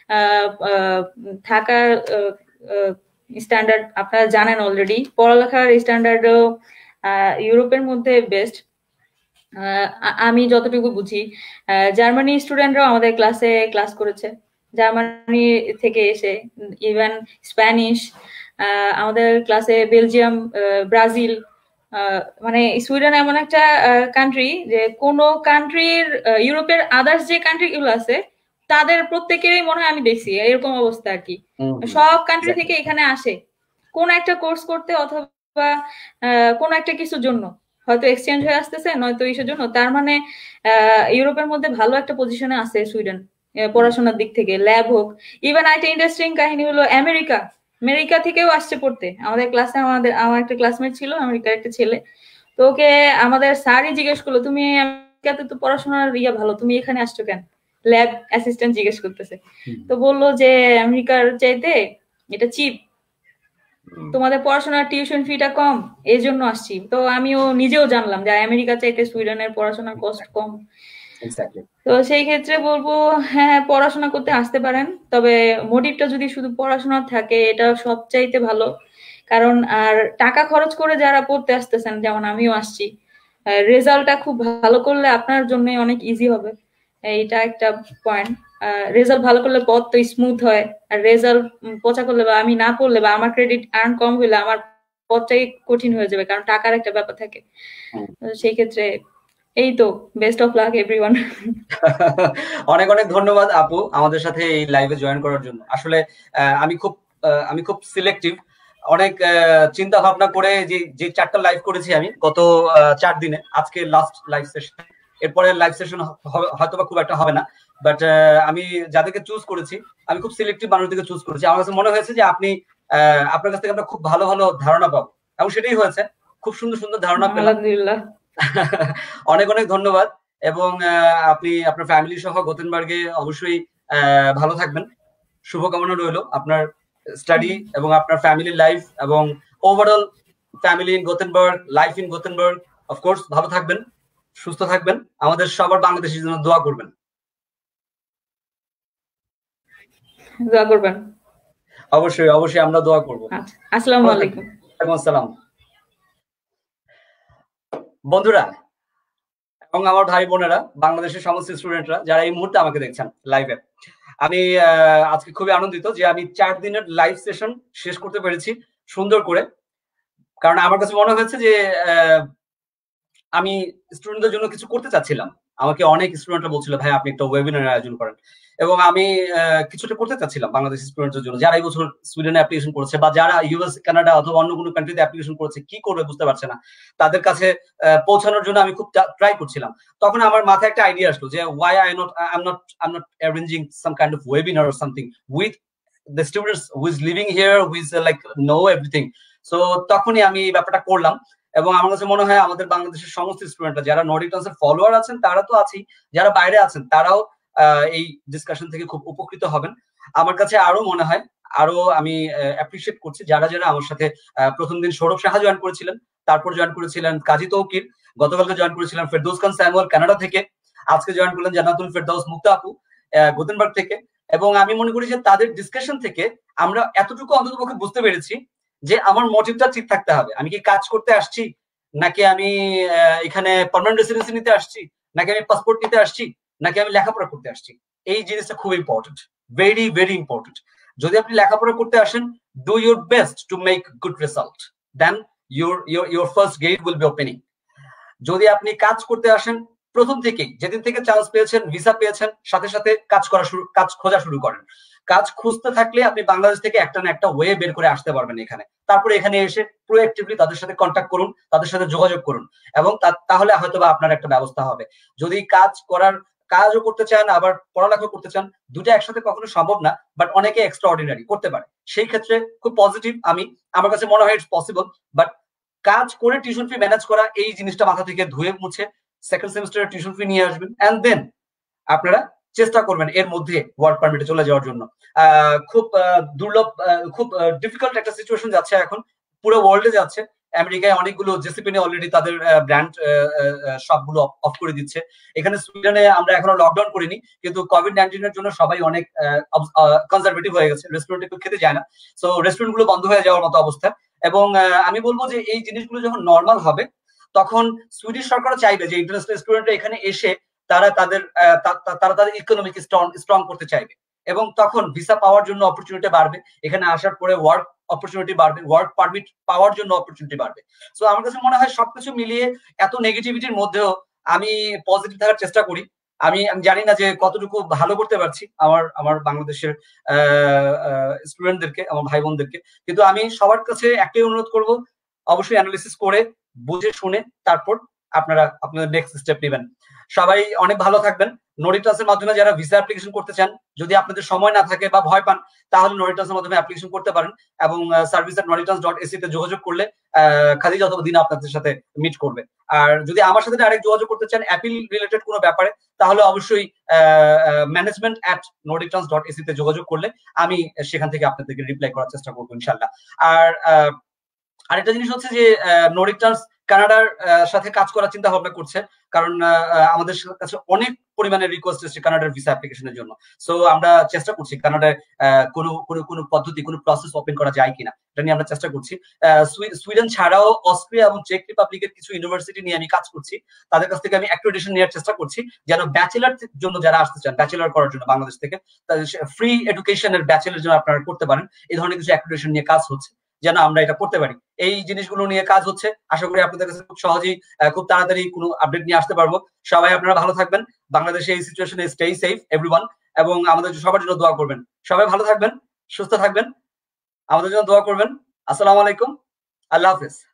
থাকার স্ট্যান্ডার্ড আপনারা জানেন অলরেডি, পড়ালেখার স্ট্যান্ডার্ডও ইউরোপের মধ্যে বেস্ট। আমি যতটুকু বুঝি জার্মানি স্টুডেন্টরাও আমাদের ক্লাসে ক্লাস করেছে, জার্মানি থেকে এসে, ইভেন স্প্যানিশ আমাদের ক্লাসে, বেলজিয়াম, ব্রাজিল, মানে সুইডেন এমন একটা কান্ট্রি যে কোনো কান্ট্রির ইউরোপের আদার্স যে কান্ট্রি গুলো আছে তাদের প্রত্যেকেরই মনে হয় আমি দেখছি এরকম অবস্থা আর কি। সব কান্ট্রি থেকে এখানে আসে কোন একটা কোর্স করতে, অথবা কোন একটা কিছুর জন্য, হয়তো এক্সচেঞ্জ হয়ে আসতেছে, নয়তো ইসের জন্য। তার মানে ইউরোপের মধ্যে ভালো একটা পজিশনে আছে সুইডেন পড়াশোনার দিক থেকে, ল্যাব হোক। ইভেন একটা ইন্টারেস্টিং কাহিনী হলো আমেরিকা থেকেও আসছে পড়তে আমাদের ক্লাসে। আমার একটা ক্লাসমেট ছিল আমেরিকার একটা ছেলে, তো ওকে আমাদের স্যারই জিজ্ঞেস করলো, তুমি আমেরিকাতে তো পড়াশোনার ভালো, তুমি এখানে আসছো কেন? ল্যাব অ্যাসিস্ট্যান্ট জিজ্ঞেস করতেছে। তো বললো যে আমেরিকার চাইতে এটা চিপ, তোমাদের পড়াশোনার টিউশন ফিটা কম, এই জন্য আসছি। তো আমিও নিজেও জানলাম যে আমেরিকা চাইতে সুইডেনের পড়াশোনার কস্ট কম। তো সেই ক্ষেত্রে বলবো হ্যাঁ পড়াশোনা করতে আসতে পারেন, তবে মোটিভটা যদি শুধু পড়াশোনা থাকে এটা সবচাইতে ভালো। কারণ আর টাকা খরচ করে যারা পড়তে আসতেছেন, যেমন আমিও আসছি, রেজাল্টটা খুব ভালো করলে আপনার জন্য অনেক ইজি হবে, এইটা একটা পয়েন্ট। রেজাল্ট ভালো করলে পথ তো স্মুথ হয়, আর রেজাল্ট পচা করলে বা আমি না পড়লে বা আমার ক্রেডিট আর্ন কম হইলে আমার পথটাই কঠিন হয়ে যাবে, কারণ টাকার একটা ব্যাপার থাকে। সেই ক্ষেত্রে এই তো, বেস্ট অফ লাক এভরিওয়ান। অনেক অনেক ধন্যবাদ আপু আমাদের সাথে এই লাইভে জয়েন করার জন্য। আসলে আমি খুব সিলেক্টিভ, অনেক চিন্তা ভাবনা করে যে 4টা লাইভ করেছি আমি গত 4 দিনে, আজকে লাস্ট লাইভ সেশন, এরপরে লাইভ সেশন হয়তো বা খুব একটা হবে না, বাট আমি যাদেরকে চুজ করেছি আমি খুব সিলেক্টিভ মানুষদেরকে চুজ করেছি। আমার কাছে মনে হয়েছে যে আপনার কাছ থেকে আমরা খুব ভালো ভালো ধারণা পাবো, এবং সেটাই হয়েছে, খুব সুন্দর সুন্দর ধারণা পেলাম। আলহামদুলিল্লাহ। অনেক অনেক ধন্যবাদ। এবং আপনি আপনার ফ্যামিলি সহ গোতেনবার্গে অবশ্যই ভালো থাকবেন, শুভকামনা রইল আপনার স্টাডি এবং আপনার ফ্যামিলি লাইফ এবং overall family in Gothenburg, life in Gothenburg. Of course ভালো থাকবেন, সুস্থ থাকবেন, আমাদের সবার বাংলাদেশের জন্য দোয়া করবেন। দোয়া করবেন। অবশ্যই অবশ্যই আমরা দোয়া করব। আচ্ছা, আসসালামু আলাইকুম। ওয়ালাইকুম আসসালাম। বন্ধুরা এবং আমার ভাই বোনেরা, বাংলাদেশের সমস্ত স্টুডেন্টরা যারা এই মুহূর্তে আমাকে দেখছেন লাইভে, আমি আজকে খুবই আনন্দিত যে আমি 4 দিনের লাইভ সেশন শেষ করতে পেরেছি সুন্দর করে। কারণ আমার কাছে মনে হয়েছে যে আমি স্টুডেন্টদের জন্য কিছু করতে চাচ্ছিলাম। আমাকে অনেক স্টুডেন্টরা বলছিল ভাই আপনি একটা ওয়েবিনার আয়োজন করেন, এবং আমি কিছুটা করতে চাচ্ছিলাম বাংলাদেশি স্টুডেন্টদের জন্য যারা এই বছর সুইডেনে অ্যাপ্লিকেশন করেছে বা যারা ইউএস, কানাডা অথবা অন্য কোনো কান্ট্রিতে অ্যাপ্লিকেশন করেছে, কি করবে বুঝতে পারছে না, তাদের কাছে পৌঁছানোর জন্য আমি খুব ট্রাই করছিলাম। তখন আমার মাথায় একটা আইডিয়া আসলো যে why I not arranging some kind of webinar or something with the students who is living here, who is like know everything. So তখনই আমি এই ব্যাপারটা করলাম, এবং আমার কাছে মনে হয় আমাদের বাংলাদেশের সমস্ত স্টুডেন্টরা যারা নর্ডিক ডান্সের ফলোয়ার আছেন তারা তো আছেই, যারা বাইরে আছেন তারাও এই ডিসকাশন থেকে খুব উপকৃত হবেন। আমার কাছে আরো মনে হয়, আরো আমি অ্যাপ্রিসিয়েট করছি যারা যারা আমার সাথে প্রথম দিন সৌরভ সাহা জয়েন করেছিলেন, তারপর জয়েন করেছিলেন কাজী তৌকির, গতকালকে জয়েন করেছিলেন ফেরদৌস খান স্যামুয়েল কানাডা থেকে, আজকে জয়েন করলেন জান্নাতুল ফেরদৌস মুক্তা আপু গোতেনবার্গ থেকে। এবং আমি মনে করি যে তাদের ডিসকাশন থেকে আমরা এতটুকু অন্ততপক্ষে বুঝতে পেরেছি যে আমার মোটিভটা ঠিক থাকতে হবে। আমি কি কাজ করতে আসছি, নাকি আমি এখানে পার্মানেন্ট রেসিডেন্সি নিতে আসছি, নাকি আমি পাসপোর্ট নিতে আসছি, নাকি আমি লেখাপড়া করতে আসছি। এই জিনিসটা খুব ইম্পর্টেন্ট, ভেরি ভেরি ইম্পর্টেন্ট। যদি আপনি লেখাপড়া করতে আসেন, do your best to make good result, then your first gate will be opening. যদি আপনি কাজ করতে আসেন, প্রথম থেকেই যেদিন থেকে চান্স পেয়েছেন, ভিসা পেয়েছেন, সাথে সাথে কাজ খোঁজা শুরু করেন। কাজ খুঁজতে থাকলে আপনি বাংলাদেশ থেকে একটা না একটা ওয়ে বের করে আসতে পারবেন এখানে। তারপরে এখানে এসে প্রোঅ্যাক্টিভলি তাদের সাথে কন্ট্যাক্ট করুন, তাদের সাথে যোগাযোগ করুন, এবং তাহলে হয়তো বা আপনার একটা ব্যবস্থা হবে। যদি কাজও করতে চান আবার পড়ালেখা করতে চান, দুটো একসাথে কখনো সম্ভব না, বাট অনেকে এক্সট্রা অর্ডিনারি করতে পারে। সেই ক্ষেত্রে খুব পজিটিভ, আমার কাছে মনে হয় ইটস পসিবল। বাট কাজ করে টিউশন ফি ম্যানেজ করা, এই জিনিসটা মাথা থেকে ধুয়ে মুছে সেকেন্ড সেমিস্টারের টিউশন ফি নিয়ে আসবেন, এন্ড দেন আপনারা চেষ্টা করবেন এর মধ্যে ওয়ার্ক পারমিটে চলে যাওয়ার জন্য। খুব দুর্লভ, খুব ডিফিকাল্ট একটা সিচুয়েশন যাচ্ছে এখন, পুরো ওয়ার্ল্ডে যাচ্ছে। আমেরিকায় অনেকগুলো জেসিপি অলরেডি তাদের ব্র্যান্ড সবগুলো অফ করে দিচ্ছে। এখানে সুইডেনে আমরা এখনো লকডাউন করিনি, কিন্তু কোভিড-19 এর জন্য সবাই অনেক কনজারভেটিভ হয়ে গেছে, রেস্টুরেন্টে কেউ খেতে যায় না। সো রেস্টুরেন্ট গুলো বন্ধ হয়ে যাওয়ার মতো অবস্থা। এবং আমি বলবো যে এই জিনিসগুলো যখন নর্মাল হবে, তখন সুইডিশ সরকারও চাইবে যে ইন্টারন্যাশনাল স্টুডেন্টরা এখানে এসে তারা তাদের ইকোনমিক স্ট্রং করতে চাইবে, এবং তখন ভিসা পাওয়ার জন্য অপরচুনিটি বাড়বে, এখানে আসার পরে ওয়ার্ক অপরচুনিটি বাড়বে, ওয়ার্ক পারমিট পাওয়ার জন্য অপরচুনিটি বাড়বে। সো আমার কাছে মনে হয় সবকিছু মিলিয়ে এত নেগেটিভিটির মধ্যেও আমি পজিটিভ থাকার চেষ্টা করি। আমি জানি না যে কতটুকু ভালো করতে পারছি আমার বাংলাদেশের স্টুডেন্টদেরকে, আমার ভাই বোনদেরকে, কিন্তু আমি সবার কাছে একটাই অনুরোধ করব, অবশ্যই অ্যানালিসিস করে বুঝে শুনে তারপর আপনারা আপনাদের নেক্সট স্টেপ নেবেন। সবাই অনেক ভালো থাকবেন। নরিটাসের মাধ্যমে যারা ভিসা অ্যাপ্লিকেশন করতে চান, যদি আপনাদের সময় না থাকে বা ভয় পান, তাহলে নরিটাসের মাধ্যমে অ্যাপ্লিকেশন করতে পারেন, এবং service@noritas.ac তে যোগাযোগ করলে খাদিজা অথবা দিনা আপনাদের সাথে মিট করবে। আর যদি আমার সাথে ডাইরেক্ট যোগাযোগ করতে চান অ্যাপিল রিলেটেড কোনো ব্যাপারে, তাহলে অবশ্যই management@noritas.ac তে যোগাযোগ করলে আমি সেখান থেকে আপনাদেরকে রিপ্লাই করার চেষ্টা করবো ইনশাল্লাহ। আর আরেকটা জিনিস হচ্ছে যে নরিটাস কানাডার সাথে কাজ করার চিন্তা ভাবনা করছে, কারণ আমাদের কাছে অনেক পরিমাণে রিকোয়েস্ট এসেছে কানাডার ভিসা অ্যাপ্লিকেশনের জন্য। সো আমরা চেষ্টা করছি কানাডায় কোনো পদ্ধতি, কোনো প্রসেস ওপেন করা যায় কিনা, এটা নিয়ে আমরা চেষ্টা করছি। সুইডেন ছাড়াও অস্ট্রিয়া এবং চেক রিপাবলিকের কিছু ইউনিভার্সিটি নিয়ে আমি কাজ করছি, তাদের কাছ থেকে আমি অ্যাক্রেডিটেশন নেওয়ার চেষ্টা করছি, যেন ব্যাচেলার জন্য যারা আসতে চান, ব্যাচেলার করার জন্য বাংলাদেশ থেকে, তাদের ফ্রি এডুকেশনের ব্যাচেলার জন্য আপনারা করতে পারেন, এই ধরনের কিছু অ্যাক্রেডিটেশন নিয়ে কাজ হচ্ছে, যেন আমরা এটা করতে পারি। এই জিনিসগুলো নিয়ে কাজ হচ্ছে, আশা করি আপনাদের কাছে খুব সহজেই খুব তাড়াতাড়ি কোনো আপডেট নিয়ে আসতে পারবো। সবাই আপনারা ভালো থাকবেন, বাংলাদেশে এই সিচুয়েশনে স্টে সেফ এভরিওয়ান, এবং আমাদের সবার জন্য দোয়া করবেন। সবাই ভালো থাকবেন, সুস্থ থাকবেন, আমাদের জন্য দোয়া করবেন। আসসালামু আলাইকুম, আল্লাহ হাফেজ।